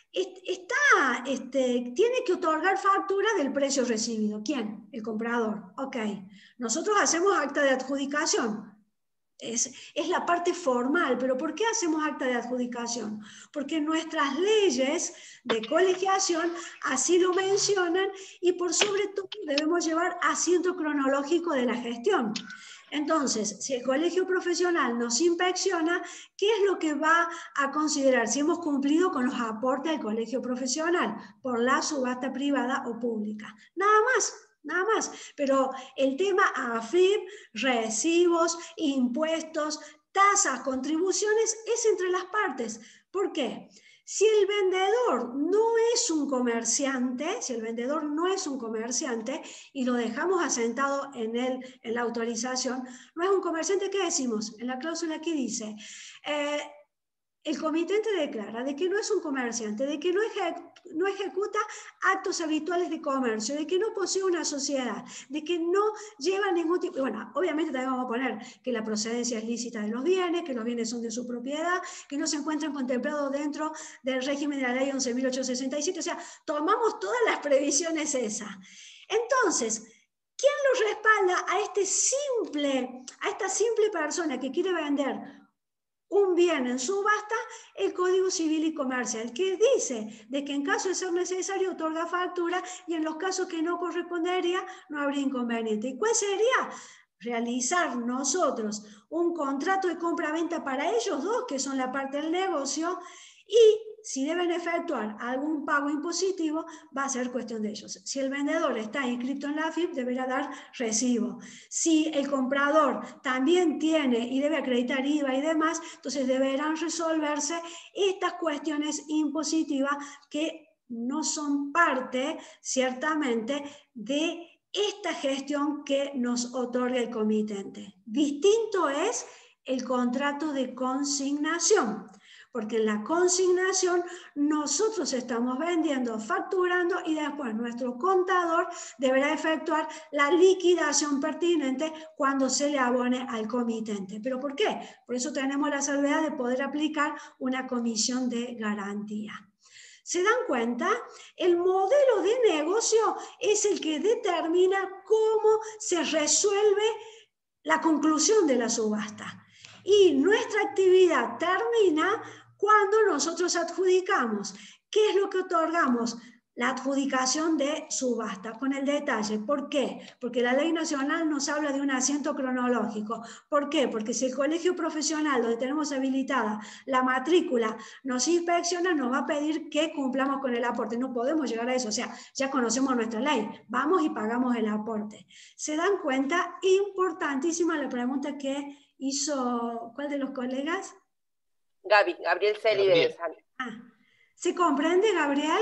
está, este, tiene que otorgar factura del precio recibido. ¿Quién? El comprador. Ok. Nosotros hacemos acta de adjudicación. Es, es la parte formal, pero ¿por qué hacemos acta de adjudicación? Porque nuestras leyes de colegiación así lo mencionan y por sobre todo debemos llevar asiento cronológico de la gestión. Entonces, si el colegio profesional nos inspecciona, ¿qué es lo que va a considerar? Si hemos cumplido con los aportes del colegio profesional por la subasta privada o pública. Nada más. Nada más, pero el tema A F I P, recibos, impuestos, tasas, contribuciones, es entre las partes. ¿Por qué? Si el vendedor no es un comerciante, si el vendedor no es un comerciante y lo dejamos asentado en, el, en la autorización, no es un comerciante, ¿qué decimos? En la cláusula que dice, eh, el comitente declara de que no es un comerciante, de que no, eje, no ejecuta actos habituales de comercio, de que no posee una sociedad, de que no lleva ningún tipo... Bueno, obviamente también vamos a poner que la procedencia es lícita de los bienes, que los bienes son de su propiedad, que no se encuentran contemplados dentro del régimen de la ley once mil ochocientos sesenta y siete. O sea, tomamos todas las previsiones esas. Entonces, ¿quién lo respalda a, este simple, a esta simple persona que quiere vender un bien en subasta el Código Civil y Comercial, que dice de que en caso de ser necesario otorga factura y en los casos que no correspondería no habría inconveniente. ¿Y cuál sería? Realizar nosotros un contrato de compra-venta para ellos dos, que son la parte del negocio, y si deben efectuar algún pago impositivo, va a ser cuestión de ellos. Si el vendedor está inscrito en la A F I P, deberá dar recibo. Si el comprador también tiene y debe acreditar I V A y demás, entonces deberán resolverse estas cuestiones impositivas que no son parte, ciertamente, de esta gestión que nos otorga el comitente. Distinto es el contrato de consignación, porque en la consignación nosotros estamos vendiendo, facturando y después nuestro contador deberá efectuar la liquidación pertinente cuando se le abone al comitente. ¿Pero por qué? Por eso tenemos la salvedad de poder aplicar una comisión de garantía. ¿Se dan cuenta? El modelo de negocio es el que determina cómo se resuelve la conclusión de la subasta. Y nuestra actividad termina cuando nosotros adjudicamos. ¿Qué es lo que otorgamos? La adjudicación de subasta, con el detalle. ¿Por qué? Porque la ley nacional nos habla de un asiento cronológico. ¿Por qué? Porque si el colegio profesional donde tenemos habilitada la matrícula nos inspecciona, nos va a pedir que cumplamos con el aporte. No podemos llegar a eso. O sea, ya conocemos nuestra ley. Vamos y pagamos el aporte. ¿Se dan cuenta? Importantísima la pregunta que hizo, ¿cuál de los colegas? Gaby, Gabriel Celi de San. Ah, ¿se comprende, Gabriel?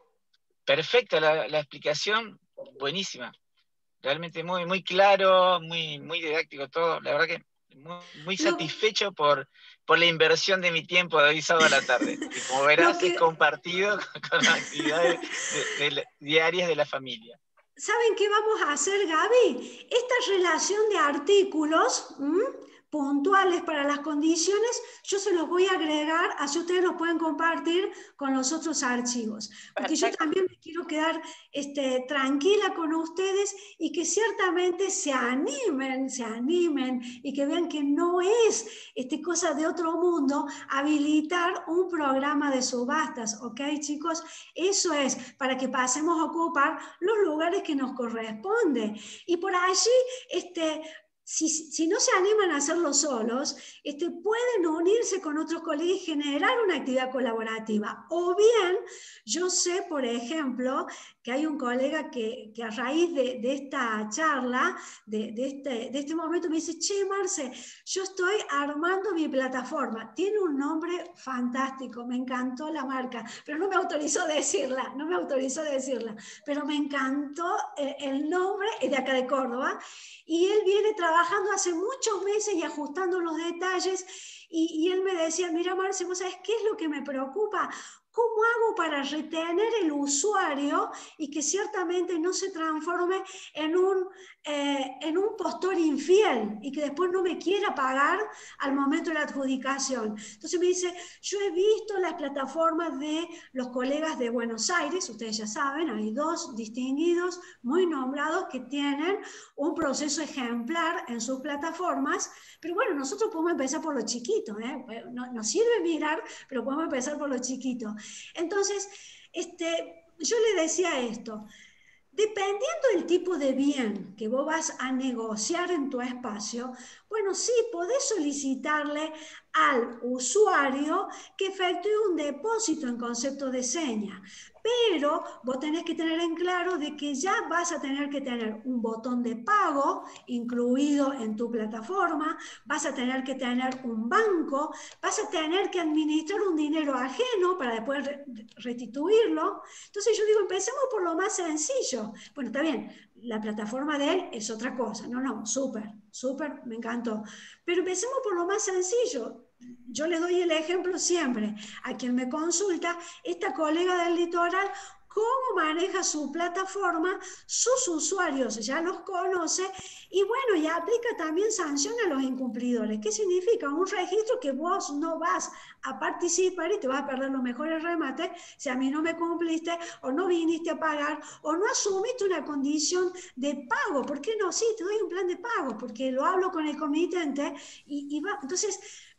Perfecta la, la explicación, buenísima. Realmente muy, muy claro, muy, muy didáctico todo. La verdad que muy, muy satisfecho por, por la inversión de mi tiempo de hoy sábado a la tarde. Que como verás que... es compartido con, con las actividades de, de, diarias de la familia. ¿Saben qué vamos a hacer, Gaby? Esta relación de artículos... ¿m? puntuales para las condiciones, yo se los voy a agregar, así ustedes los pueden compartir con los otros archivos. Porque Perfecto. Yo también me quiero quedar este, tranquila con ustedes y que ciertamente se animen, se animen y que vean que no es este, cosa de otro mundo habilitar un programa de subastas, ¿ok, chicos? Eso es para que pasemos a ocupar los lugares que nos corresponden. Y por allí, este... Si, si no se animan a hacerlo solos, este, pueden unirse con otros colegas y generar una actividad colaborativa. O bien, yo sé, por ejemplo, que hay un colega que, que a raíz de, de esta charla, de, de, este, de este momento, me dice, che, Marce, yo estoy armando mi plataforma. Tiene un nombre fantástico, me encantó la marca, pero no me autorizó a decirla, no me autorizó a decirla, pero me encantó el, el nombre, es de acá de Córdoba, y él viene trabajando hace muchos meses y ajustando los detalles, y, y él me decía, mira Marce, ¿vos sabés qué es lo que me preocupa? ¿Cómo hago para retener el usuario y que ciertamente no se transforme en un, eh, en un postor infiel y que después no me quiera pagar al momento de la adjudicación? Entonces me dice, yo he visto las plataformas de los colegas de Buenos Aires, ustedes ya saben, hay dos distinguidos muy nombrados que tienen un proceso ejemplar en sus plataformas, pero bueno, nosotros podemos empezar por lo chiquito, ¿eh? No, nos sirve mirar, pero podemos empezar por lo chiquito. Entonces, este, yo le decía esto, dependiendo del tipo de bien que vos vas a negociar en tu espacio, bueno, sí, podés solicitarle al usuario que efectúe un depósito en concepto de seña, pero vos tenés que tener en claro de que ya vas a tener que tener un botón de pago incluido en tu plataforma, vas a tener que tener un banco, vas a tener que administrar un dinero ajeno para después restituirlo. Entonces yo digo, empecemos por lo más sencillo. Bueno, está bien, la plataforma de él es otra cosa. No, no, súper, súper, me encantó. Pero empecemos por lo más sencillo. Yo le doy el ejemplo siempre a quien me consulta, esta colega del litoral, cómo maneja su plataforma, sus usuarios ya los conoce y bueno, y aplica también sanción a los incumplidores. ¿Qué significa? Un registro que vos no vas a participar y te vas a perder los mejores remates si a mí no me cumpliste o no viniste a pagar o no asumiste una condición de pago. ¿Por qué no? Sí, te doy un plan de pago porque lo hablo con el comitente y, y va. Entonces,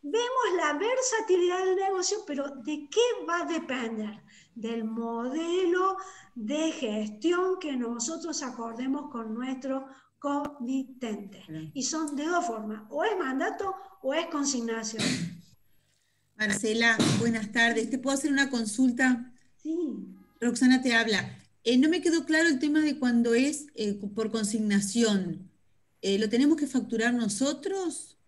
vemos la versatilidad del negocio, pero ¿de qué va a depender? Del modelo de gestión que nosotros acordemos con nuestro comitente. Y son de dos formas, o es mandato o es consignación. Marcela, buenas tardes. ¿Te puedo hacer una consulta? Sí. Roxana te habla. Eh, no me quedó claro el tema de cuando es eh, por consignación. Eh, ¿Lo tenemos que facturar nosotros?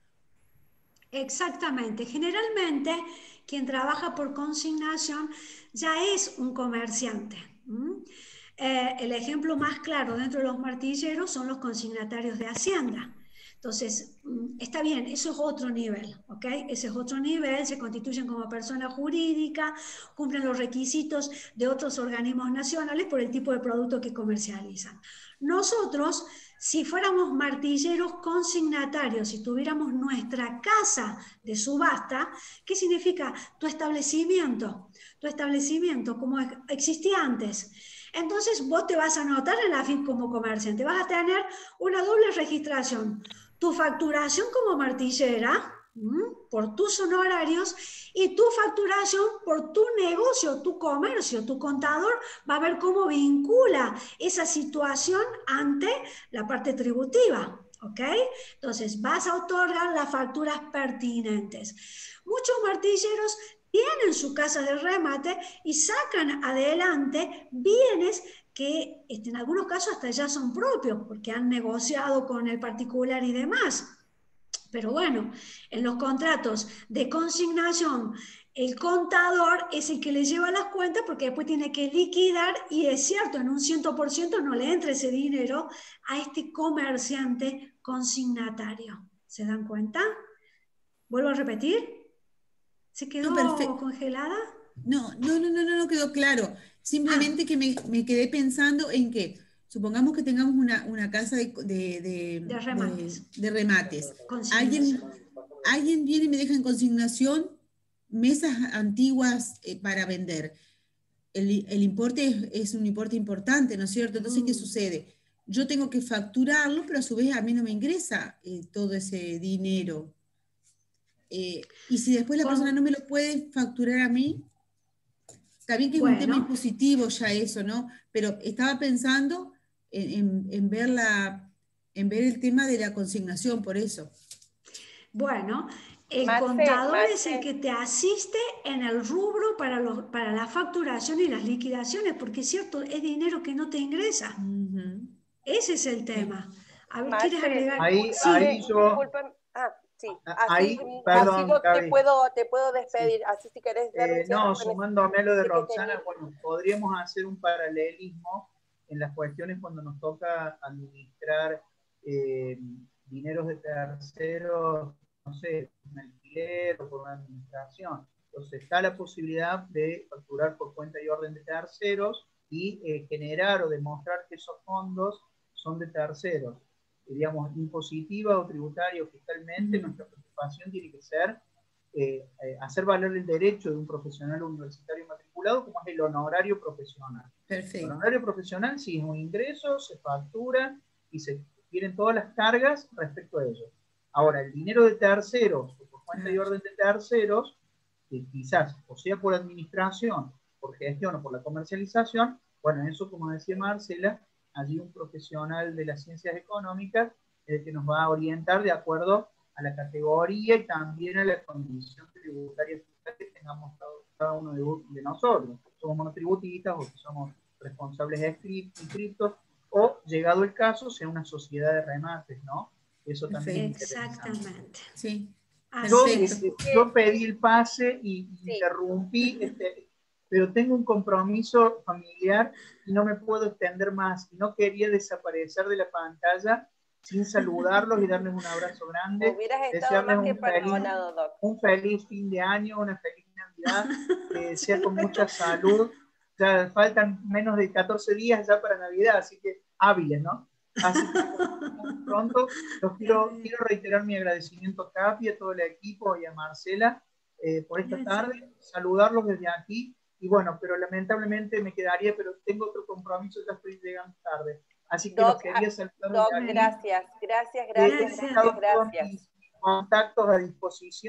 Exactamente. Generalmente, quien trabaja por consignación ya es un comerciante. ¿Mm? Eh, el ejemplo más claro dentro de los martilleros son los consignatarios de Hacienda. Entonces, está bien, eso es otro nivel, ¿ok? Ese es otro nivel, se constituyen como persona jurídica, cumplen los requisitos de otros organismos nacionales por el tipo de producto que comercializan. Nosotros, si fuéramos martilleros consignatarios, si tuviéramos nuestra casa de subasta, ¿qué significa? Tu establecimiento, tu establecimiento como existía antes. Entonces vos te vas a anotar en la A F I P como comerciante, vas a tener una doble registración. Tu facturación como martillera, ¿m? Por tus honorarios, y tu facturación por tu negocio, tu comercio. Tu contador va a ver cómo vincula esa situación ante la parte tributiva, ¿ok? Entonces vas a otorgar las facturas pertinentes. Muchos martilleros tienen su casa de remate y sacan adelante bienes que en algunos casos hasta ya son propios, porque han negociado con el particular y demás. Pero bueno, en los contratos de consignación, el contador es el que le lleva las cuentas porque después tiene que liquidar, y es cierto, en un cien por ciento no le entra ese dinero a este comerciante consignatario. ¿Se dan cuenta? ¿Vuelvo a repetir? ¿Se quedó no, congelada? No, no, no, no, no, no quedó claro. Simplemente ah. que me, me quedé pensando en que, supongamos que tengamos una, una casa de, de, de, de remates. De, de remates. ¿Alguien, alguien viene y me deja en consignación mesas antiguas eh, para vender. El, el importe es, es un importe importante, ¿no es cierto? Entonces, mm. ¿qué sucede? Yo tengo que facturarlo, pero a su vez a mí no me ingresa eh, todo ese dinero. Eh, y si después la ¿Cómo? persona no me lo puede facturar a mí, está bien que es bueno. un tema impositivo ya eso, ¿no? Pero estaba pensando en, en, en, ver la, en ver el tema de la consignación, por eso. Bueno, el Marce, contador Marce. es el que te asiste en el rubro para, los, para la facturación y las liquidaciones, porque es cierto, es dinero que no te ingresa. Uh-huh. Ese es el tema. A ver, Marce, ¿quieres agregar? Ahí, sí. ahí yo... Disculpen. Ah, sí. Así, ahí, perdón, así te, puedo, te puedo despedir. Sí. Así si querés dar eh, un cierre. No, sumándome a lo de Roxana, tenés... bueno, podríamos hacer un paralelismo en las cuestiones cuando nos toca administrar eh, dineros de terceros, no sé, un alquiler o por una administración. Entonces está la posibilidad de facturar por cuenta y orden de terceros y eh, generar o demostrar que esos fondos son de terceros. Digamos, impositiva o tributaria o fiscalmente, mm. nuestra preocupación tiene que ser eh, eh, hacer valer el derecho de un profesional universitario matriculado como es el honorario profesional. Perfecto. El honorario profesional sí es un ingreso, se factura y se tienen todas las cargas respecto a ello. Ahora, el dinero de terceros, o por cuenta ah. y orden de terceros, que quizás o sea por administración, por gestión o por la comercialización, bueno, eso como decía Marcela, allí un profesional de las ciencias económicas es el que nos va a orientar de acuerdo a la categoría y también a la condición tributaria que tengamos cada uno de, de nosotros. Somos monotributistas o somos responsables inscriptos o, llegado el caso, sea una sociedad de remates, ¿no? Eso también es exactamente. Sí. Yo, este, yo pedí el pase y sí. interrumpí, este, pero tengo un compromiso familiar y no me puedo extender más. No quería desaparecer de la pantalla sin saludarlos y darles un abrazo grande. Hubieras estado más que perdonado, Doc. Un feliz fin de año, una feliz Navidad, que sea con mucha salud. Ya faltan menos de catorce días ya para Navidad, así que hábiles, ¿no? Así que pronto los quiero, quiero reiterar mi agradecimiento a Capi, a todo el equipo y a Marcela eh, por esta tarde, saludarlos desde aquí. Y bueno, pero lamentablemente me quedaría, pero tengo otro compromiso, ya estoy llegando tarde. Así que Doc, los quería saludar. Doc, gracias, gracias, gracias, eh, gracias, gracias. Mis contactos a disposición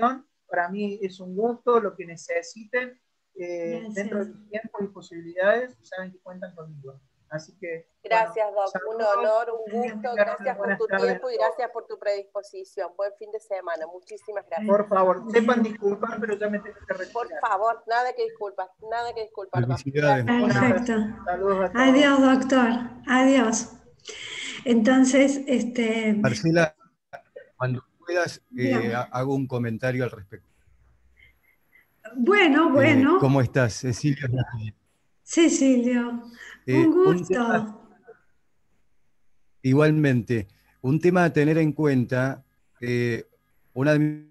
para mí es un gusto, lo que necesiten, eh, dentro de mis tiempos y posibilidades, saben que cuentan conmigo. Así que, gracias, bueno, Doc, saludos, un honor, un gusto, gracias por tu tiempo y gracias por tu predisposición. Buen fin de semana, muchísimas gracias. Por favor, sepan disculpar, pero ya me tengo que retirar. Por favor, nada que disculpar, nada que disculpar. Felicidades. Perfecto. Saludos a todos. Adiós, doctor. Adiós. Entonces, este... Marcela, cuando puedas, eh, hago un comentario al respecto. Bueno, bueno. Eh, ¿Cómo estás, Cecilia? Cecilio, Eh, un gusto. Un tema, igualmente, un tema a tener en cuenta, eh, una de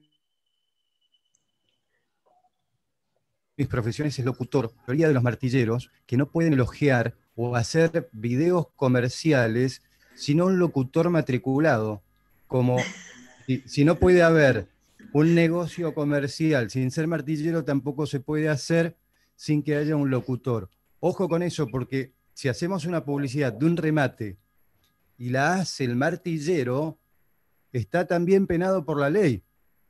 mis profesiones es locutor, la mayoría de los martilleros que no pueden elogiar o hacer videos comerciales sino un locutor matriculado, como si, si no puede haber un negocio comercial sin ser martillero, tampoco se puede hacer sin que haya un locutor. Ojo con eso, porque si hacemos una publicidad de un remate y la hace el martillero, está también penado por la ley.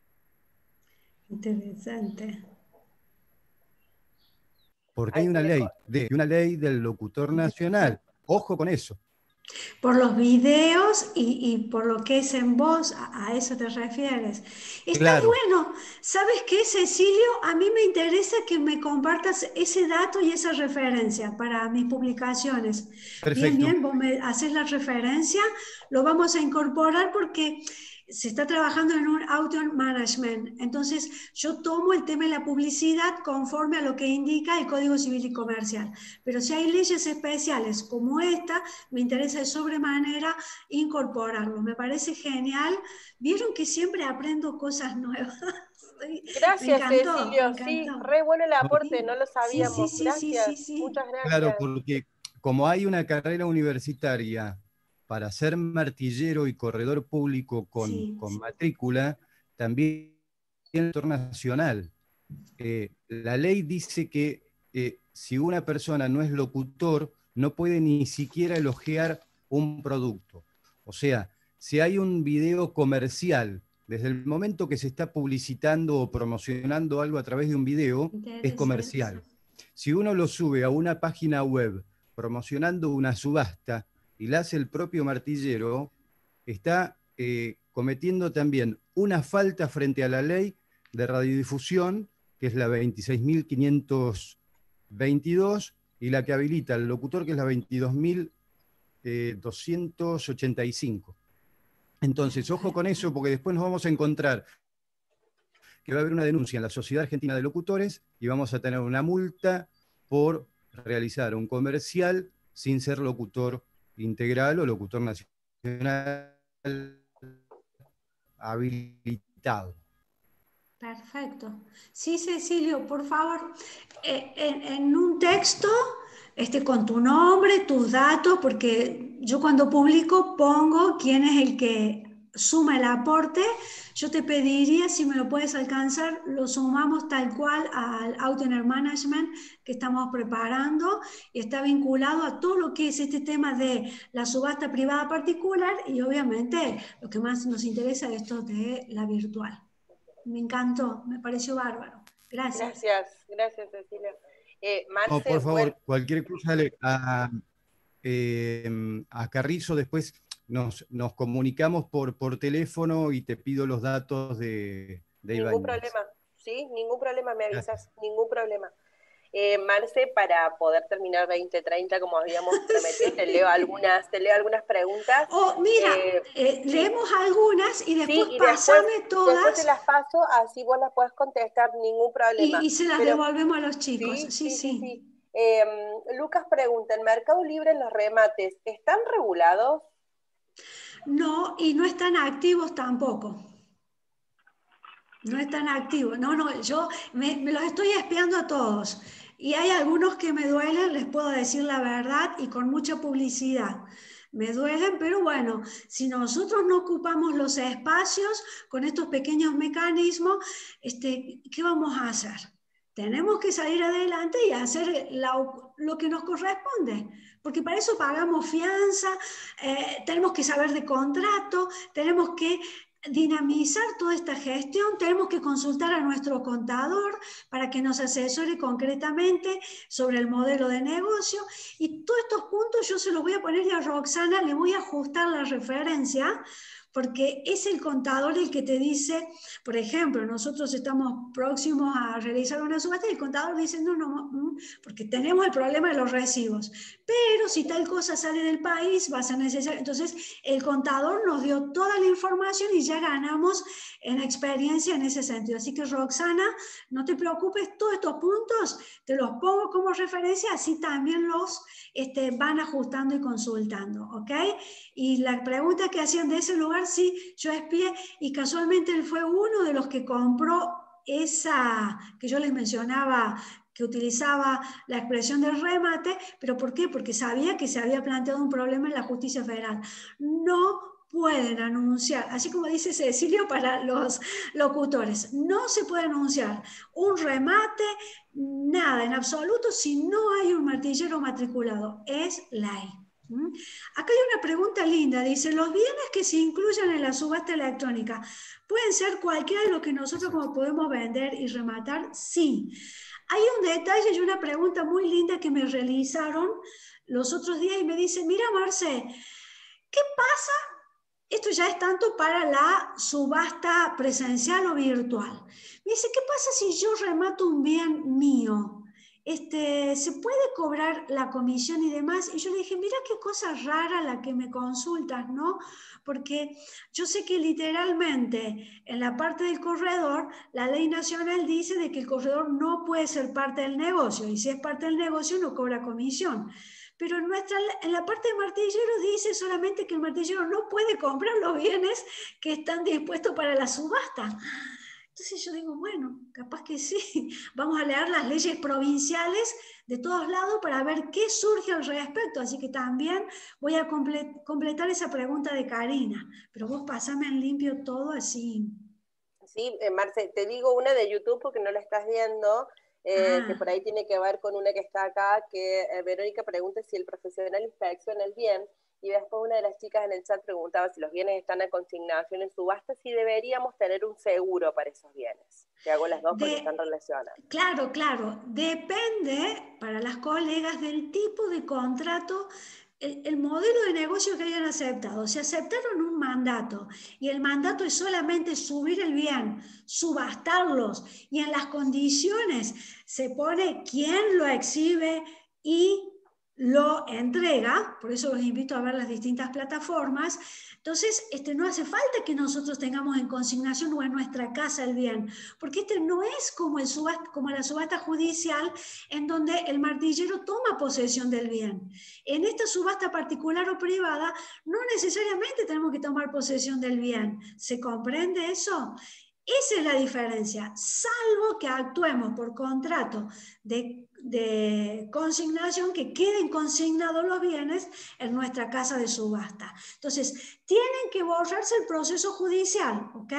Interesante. Porque hay una ley, de, una ley del locutor nacional. Ojo con eso. Por los videos y, y por lo que es en voz, a, a eso te refieres. Está Claro. bueno. ¿Sabes qué, Cecilio? A mí me interesa que me compartas ese dato y esa referencia para mis publicaciones. Perfecto. Bien, bien, vos me haces la referencia, lo vamos a incorporar porque se está trabajando en un audio management. Entonces, yo tomo el tema de la publicidad conforme a lo que indica el Código Civil y Comercial. Pero si hay leyes especiales como esta, me interesa de sobremanera incorporarlo. Me parece genial. Vieron que siempre aprendo cosas nuevas. Gracias, me encantó, Cecilio. me Sí, encantó. re bueno el aporte, Sí, no lo sabíamos. sí, sí, gracias, sí, sí, sí. muchas gracias. Claro, porque como hay una carrera universitaria para ser martillero y corredor público con, Sí, con sí. matrícula, también el sector nacional. Eh, la ley dice que eh, si una persona no es locutor, no puede ni siquiera elogiar un producto. O sea, si hay un video comercial, desde el momento que se está publicitando o promocionando algo a través de un video, es comercial. Si uno lo sube a una página web promocionando una subasta y la hace el propio martillero, está eh, cometiendo también una falta frente a la ley de radiodifusión, que es la veintiséis mil quinientos veintidós, y la que habilita al locutor, que es la veintidós mil doscientos ochenta y cinco. Entonces, ojo con eso, porque después nos vamos a encontrar que va a haber una denuncia en la Sociedad Argentina de Locutores y vamos a tener una multa por realizar un comercial sin ser locutor integral o locutor nacional habilitado. Perfecto. Sí, Cecilio, por favor, eh, en, en un texto, este, con tu nombre, tus datos, porque yo cuando publico pongo quién es el que suma el aporte. Yo te pediría, si me lo puedes alcanzar, lo sumamos tal cual al Audio Management que estamos preparando y está vinculado a todo lo que es este tema de la subasta privada particular y obviamente lo que más nos interesa es esto de la virtual. Me encantó, me pareció bárbaro. Gracias. Gracias, gracias, Cecilia. Eh, Marce, No, por favor, bueno, cualquier cosa le, a, eh, a Carrizo después nos, nos comunicamos por, por teléfono y te pido los datos de, de Iván. Ningún problema, sí, ningún problema, me avisas, gracias. Ningún problema. Eh, Marce, para poder terminar veinte treinta, como habíamos prometido, te leo algunas, te leo algunas preguntas. Oh, mira, eh, eh, leemos sí. algunas y después sí, y pasame después, todas. Después te las paso, así vos las podés contestar, ningún problema. Y, y se las Pero, devolvemos a los chicos. Sí, sí, sí. sí. sí. Eh, Lucas pregunta, ¿en Mercado Libre los remates están regulados? No, y no están activos tampoco. No están activos. No, no, yo me, me los estoy espiando a todos. Y hay algunos que me duelen, les puedo decir la verdad, y con mucha publicidad. Me duelen, pero bueno, si nosotros no ocupamos los espacios con estos pequeños mecanismos, este, ¿qué vamos a hacer? Tenemos que salir adelante y hacer la, lo que nos corresponde, porque para eso pagamos fianza, eh, tenemos que saber de contrato, tenemos que dinamizar toda esta gestión, tenemos que consultar a nuestro contador para que nos asesore concretamente sobre el modelo de negocio, y todos estos puntos yo se los voy a poner, y a Roxana le voy a ajustar la referencia, porque es el contador el que te dice, por ejemplo, nosotros estamos próximos a realizar una subasta y el contador dice, no, no, porque tenemos el problema de los recibos, pero si tal cosa sale del país va a ser necesario. Entonces el contador nos dio toda la información y ya ganamos en experiencia en ese sentido. Así que Roxana, no te preocupes, todos estos puntos te los pongo como referencia, así también los este, van ajustando y consultando, ¿ok? Y la pregunta que hacían de ese lugar, sí, yo espié, y casualmente él fue uno de los que compró esa que yo les mencionaba, que utilizaba la expresión del remate. ¿Pero por qué? Porque sabía que se había planteado un problema en la justicia federal. No pueden anunciar, así como dice Cecilio para los locutores, no se puede anunciar un remate, nada en absoluto, si no hay un martillero matriculado. Es ley. Acá hay una pregunta linda, dice, los bienes que se incluyan en la subasta electrónica pueden ser cualquiera de los que nosotros como podemos vender y rematar. Sí, hay un detalle y una pregunta muy linda que me realizaron los otros días y me dicen, mira Marce, ¿qué pasa? Esto ya es tanto para la subasta presencial o virtual. Me dice, ¿qué pasa si yo remato un bien mío? Este, ¿se puede cobrar la comisión y demás? Y yo le dije, mira qué cosa rara la que me consultas, ¿no? Porque yo sé que literalmente en la parte del corredor, la ley nacional dice de que el corredor no puede ser parte del negocio, y si es parte del negocio no cobra comisión. Pero en, nuestra, en la parte de martilleros dice solamente que el martillero no puede comprar los bienes que están dispuestos para la subasta. Entonces yo digo, bueno, capaz que sí, vamos a leer las leyes provinciales de todos lados para ver qué surge al respecto. Así que también voy a comple- completar esa pregunta de Karina, pero vos pasame en limpio todo así. Sí, eh, Marce, te digo una de YouTube porque no la estás viendo, eh, ah. que por ahí tiene que ver con una que está acá, que eh, Verónica pregunta si el profesional inspecciona el bien, y después una de las chicas en el chat preguntaba si los bienes están a consignación en subasta, si deberíamos tener un seguro para esos bienes. Te hago las dos porque de, están relacionadas. Claro, claro. Depende, para las colegas, del tipo de contrato, el, el modelo de negocio que hayan aceptado. Si aceptaron un mandato y el mandato es solamente subir el bien, subastarlos, y en las condiciones se pone quién lo exhibe y lo entrega, por eso los invito a ver las distintas plataformas. Entonces, este, no hace falta que nosotros tengamos en consignación o en nuestra casa el bien, porque este no es como, el subasta, como la subasta judicial, en donde el martillero toma posesión del bien. En esta subasta particular o privada, no necesariamente tenemos que tomar posesión del bien. ¿Se comprende eso? Esa es la diferencia, salvo que actuemos por contrato de, de consignación, que queden consignados los bienes en nuestra casa de subasta. Entonces, tienen que borrarse el proceso judicial, ¿ok?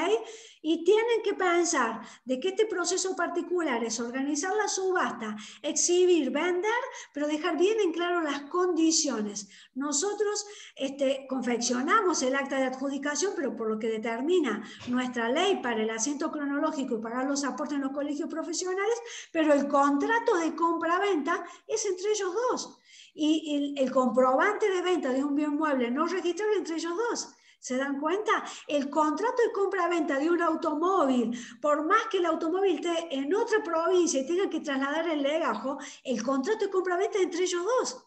Y tienen que pensar de que este proceso particular es organizar la subasta, exhibir, vender, pero dejar bien en claro las condiciones. Nosotros este, confeccionamos el acta de adjudicación, pero por lo que determina nuestra ley para el asiento cronológico y pagar los aportes en los colegios profesionales, pero el contrato de compra-venta es entre ellos dos. Y el, el comprobante de venta de un bien mueble no registrado entre ellos dos. ¿Se dan cuenta? El contrato de compra-venta de un automóvil, por más que el automóvil esté en otra provincia y tenga que trasladar el legajo, el contrato de compra-venta es entre ellos dos.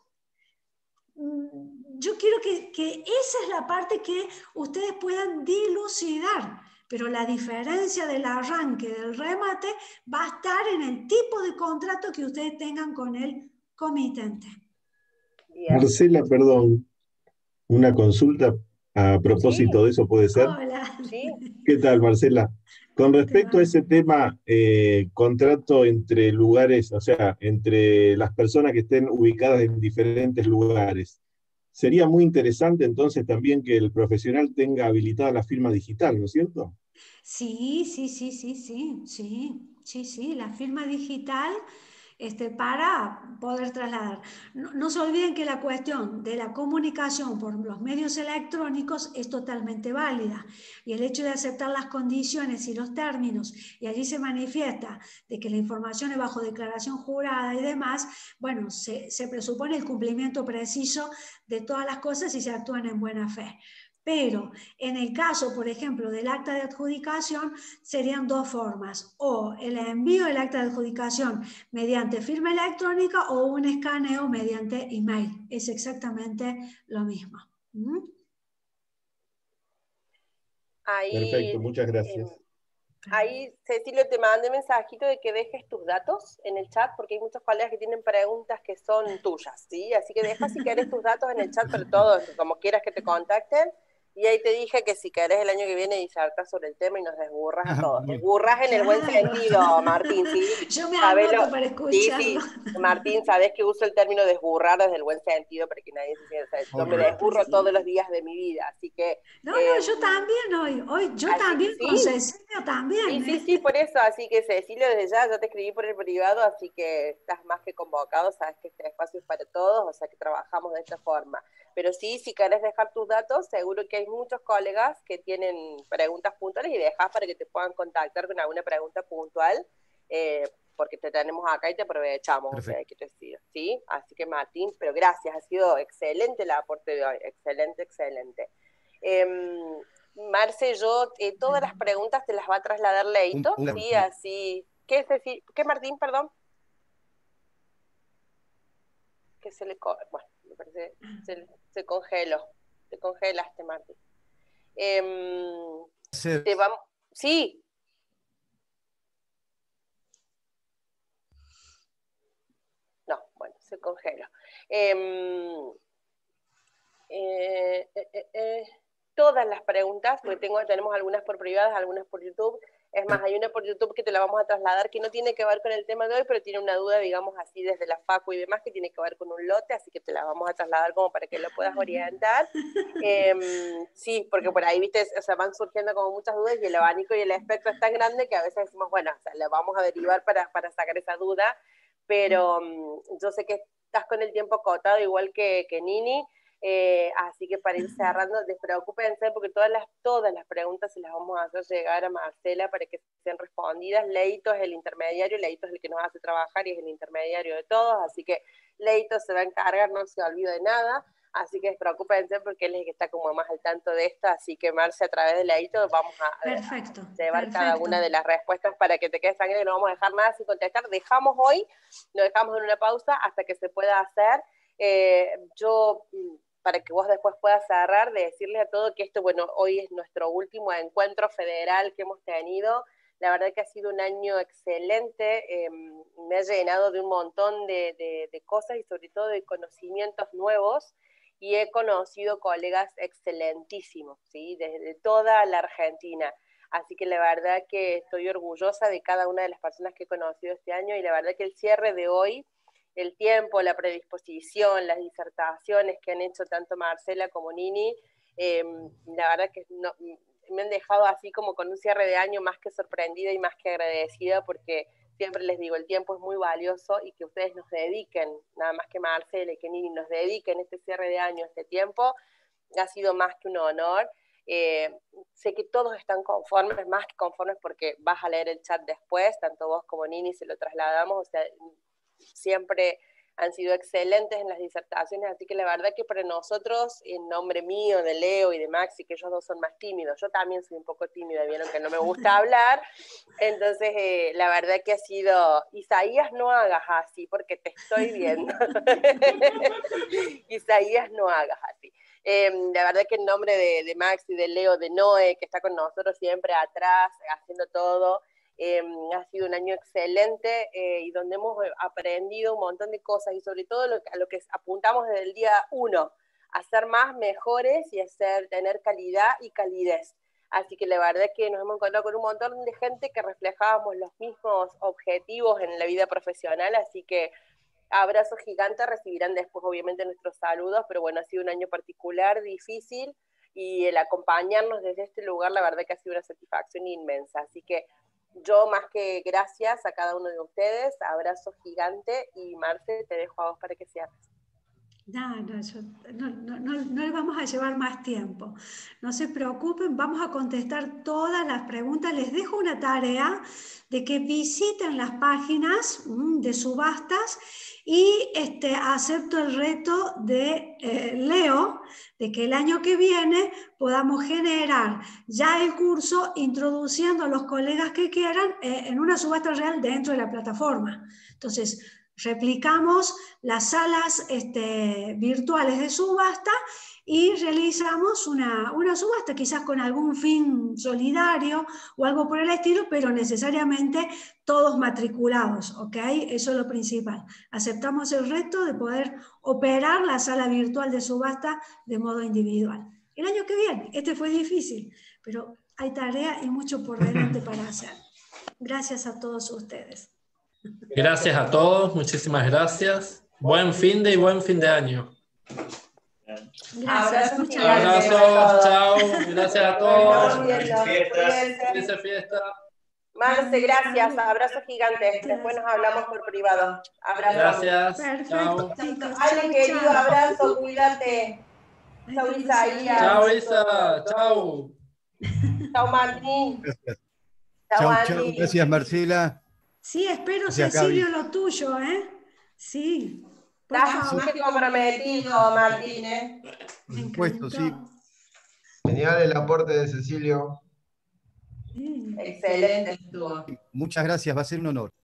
Yo quiero que, que esa es la parte que ustedes puedan dilucidar, pero la diferencia del arranque del remate va a estar en el tipo de contrato que ustedes tengan con el comitente. Bien. Marcela, perdón, una consulta a propósito ¿Sí? de eso, ¿puede ser? Hola. ¿Sí? ¿Qué tal, Marcela? Con respecto a ese tema, eh, contrato entre lugares, o sea, entre las personas que estén ubicadas en diferentes lugares, sería muy interesante entonces también que el profesional tenga habilitada la firma digital, ¿no es cierto? Sí, sí, sí, sí, sí, sí, sí, sí, la firma digital este, para poder trasladar. No, no se olviden que la cuestión de la comunicación por los medios electrónicos es totalmente válida, y el hecho de aceptar las condiciones y los términos, y allí se manifiesta de que la información es bajo declaración jurada y demás, bueno, se, se presupone el cumplimiento preciso de todas las cosas y se actúan en buena fe. Pero en el caso, por ejemplo, del acta de adjudicación, serían dos formas: o el envío del acta de adjudicación mediante firma electrónica o un escaneo mediante email. Es exactamente lo mismo. ¿Mm? Ahí, Perfecto, muchas gracias. eh, ahí, Cecilio, te mandé mensajito de que dejes tus datos en el chat, porque hay muchos colegas que tienen preguntas que son tuyas, ¿sí? Así que deja si querés tus datos en el chat, pero todos, como quieras que te contacten. Y ahí te dije que si querés el año que viene disertas sobre el tema y nos desburras a todos. Desburras en el buen sentido, Martín, ¿sí? Yo me Sabelo, anoto para escucharlo. sí, sí, Martín, sabés que uso el término desburrar desde el buen sentido para que nadie se sienta. O sea, yo me desburro todos los días de mi vida, así que... No, eh, no, yo también hoy, hoy yo así, también, sí, con Cecilio también. Sí, sí, ¿eh? sí, por eso, así que Cecilio, desde ya, yo te escribí por el privado, así que estás más que convocado, sabes que este espacio es para todos, o sea que trabajamos de esta forma. Pero sí, si querés dejar tus datos, seguro que hay muchos colegas que tienen preguntas puntuales y dejás para que te puedan contactar con alguna pregunta puntual, eh, porque te tenemos acá y te aprovechamos, o sea, hay que decir, ¿sí? Así que Martín, pero gracias, ha sido excelente el aporte de hoy, excelente, excelente. Eh, Marce, yo eh, todas las preguntas te las va a trasladar Leito, Un- un- ¿sí? Así, ¿qué, es decir? ¿Qué Martín, perdón? Que se le, co bueno, me parece, se, se congeló, se congelaste, Martín. Eh, te vamos, sí. No, bueno, se congeló. Eh, eh, eh, eh, eh, todas las preguntas, porque tengo, tenemos algunas por privadas, algunas por YouTube. Es más, hay una por YouTube que te la vamos a trasladar que no tiene que ver con el tema de hoy, pero tiene una duda, digamos así, desde la facu y demás, que tiene que ver con un lote, así que te la vamos a trasladar como para que lo puedas orientar. Eh, sí, porque por ahí, viste, o sea, van surgiendo como muchas dudas y el abanico y el espectro es tan grande que a veces decimos, bueno, o sea, la vamos a derivar para, para sacar esa duda, pero um, yo sé que estás con el tiempo acotado, igual que, que Nini. Eh, así que para ir cerrando, despreocúpense porque todas las, todas las preguntas se las vamos a hacer llegar a Marcela para que sean respondidas. Leito es el intermediario, Leito es el que nos hace trabajar y es el intermediario de todos, así que Leito se va a encargar, no se olvida de nada, así que despreocúpense porque él es el que está como más al tanto de esto, así que Marce, a través de Leito vamos a, Perfecto, a llevar perfecto. cada una de las respuestas para que te quedes tranquilo y no vamos a dejar nada sin contestar. Dejamos hoy, lo dejamos en una pausa hasta que se pueda hacer. Eh, yo... para que vos después puedas cerrar, de decirles a todos que esto, bueno, hoy es nuestro último encuentro federal que hemos tenido. La verdad que ha sido un año excelente, eh, me ha llenado de un montón de, de, de cosas y sobre todo de conocimientos nuevos, y he conocido colegas excelentísimos, ¿sí? Desde toda la Argentina. Así que la verdad que estoy orgullosa de cada una de las personas que he conocido este año, y la verdad que el cierre de hoy, el tiempo, la predisposición, las disertaciones que han hecho tanto Marcela como Nini, eh, la verdad que no, me han dejado así como con un cierre de año más que sorprendida y más que agradecida, porque siempre les digo, el tiempo es muy valioso y que ustedes nos dediquen, nada más que Marcela y que Nini nos dediquen este cierre de año, este tiempo, ha sido más que un honor. Eh, sé que todos están conformes, más que conformes, porque vas a leer el chat después, tanto vos como Nini se lo trasladamos, o sea, siempre han sido excelentes en las disertaciones, así que la verdad que para nosotros, en nombre mío, de Leo y de Maxi, que ellos dos son más tímidos, yo también soy un poco tímida, vieron que no me gusta hablar, entonces eh, la verdad que ha sido, Isaías, no hagas así, porque te estoy viendo. Isaías, no hagas así. Eh, la verdad que en nombre de, de Maxi, de Leo, de Noé, que está con nosotros siempre atrás, haciendo todo, Eh, ha sido un año excelente eh, y donde hemos aprendido un montón de cosas y sobre todo lo, a lo que apuntamos desde el día uno, a ser más mejores y a ser, tener calidad y calidez. Así que la verdad es que nos hemos encontrado con un montón de gente que reflejábamos los mismos objetivos en la vida profesional, así que abrazos gigantes, recibirán después obviamente nuestros saludos, pero bueno, ha sido un año particular, difícil, y el acompañarnos desde este lugar la verdad que ha sido una satisfacción inmensa, así que yo más que gracias a cada uno de ustedes, abrazo gigante, y Marce, te dejo a vos para que cierres. No, no, yo, no, no, no, no le vamos a llevar más tiempo. No se preocupen, vamos a contestar todas las preguntas. Les dejo una tarea de que visiten las páginas mm, de subastas y este, acepto el reto de eh, Leo, de que el año que viene podamos generar ya el curso introduciendo a los colegas que quieran eh, en una subasta real dentro de la plataforma. Entonces, replicamos las salas este, virtuales de subasta y realizamos una, una subasta, quizás con algún fin solidario o algo por el estilo, pero necesariamente todos matriculados, ¿ok? Eso es lo principal. Aceptamos el reto de poder operar la sala virtual de subasta de modo individual. El año que viene, este fue difícil, pero hay tarea y mucho por delante para hacer. Gracias a todos ustedes. Gracias a todos, muchísimas gracias. Buen fin de y buen fin de año. Gracias, Abrazos, Abrazos, chao, gracias a todos. Feliz fiesta. Marce, gracias, abrazos gigantes. Después nos hablamos por privado. Abrazo. Gracias. Perfecto, chicos. Ale, querido, Chao. abrazo, cuídate. Chao, Isaías. Chao, Isa, chao. Chao, Martín. Gracias. Chao, Chau, Andy. chau. Gracias, Marcela. Sí, espero, Gracias, Cecilio, Gaby. lo tuyo, ¿eh? Sí. Por Estás favor. muy comprometido, Martín, ¿eh? Por supuesto, sí. Genial el aporte de Cecilio. Sí. Excelente estuvo. Muchas gracias, va a ser un honor.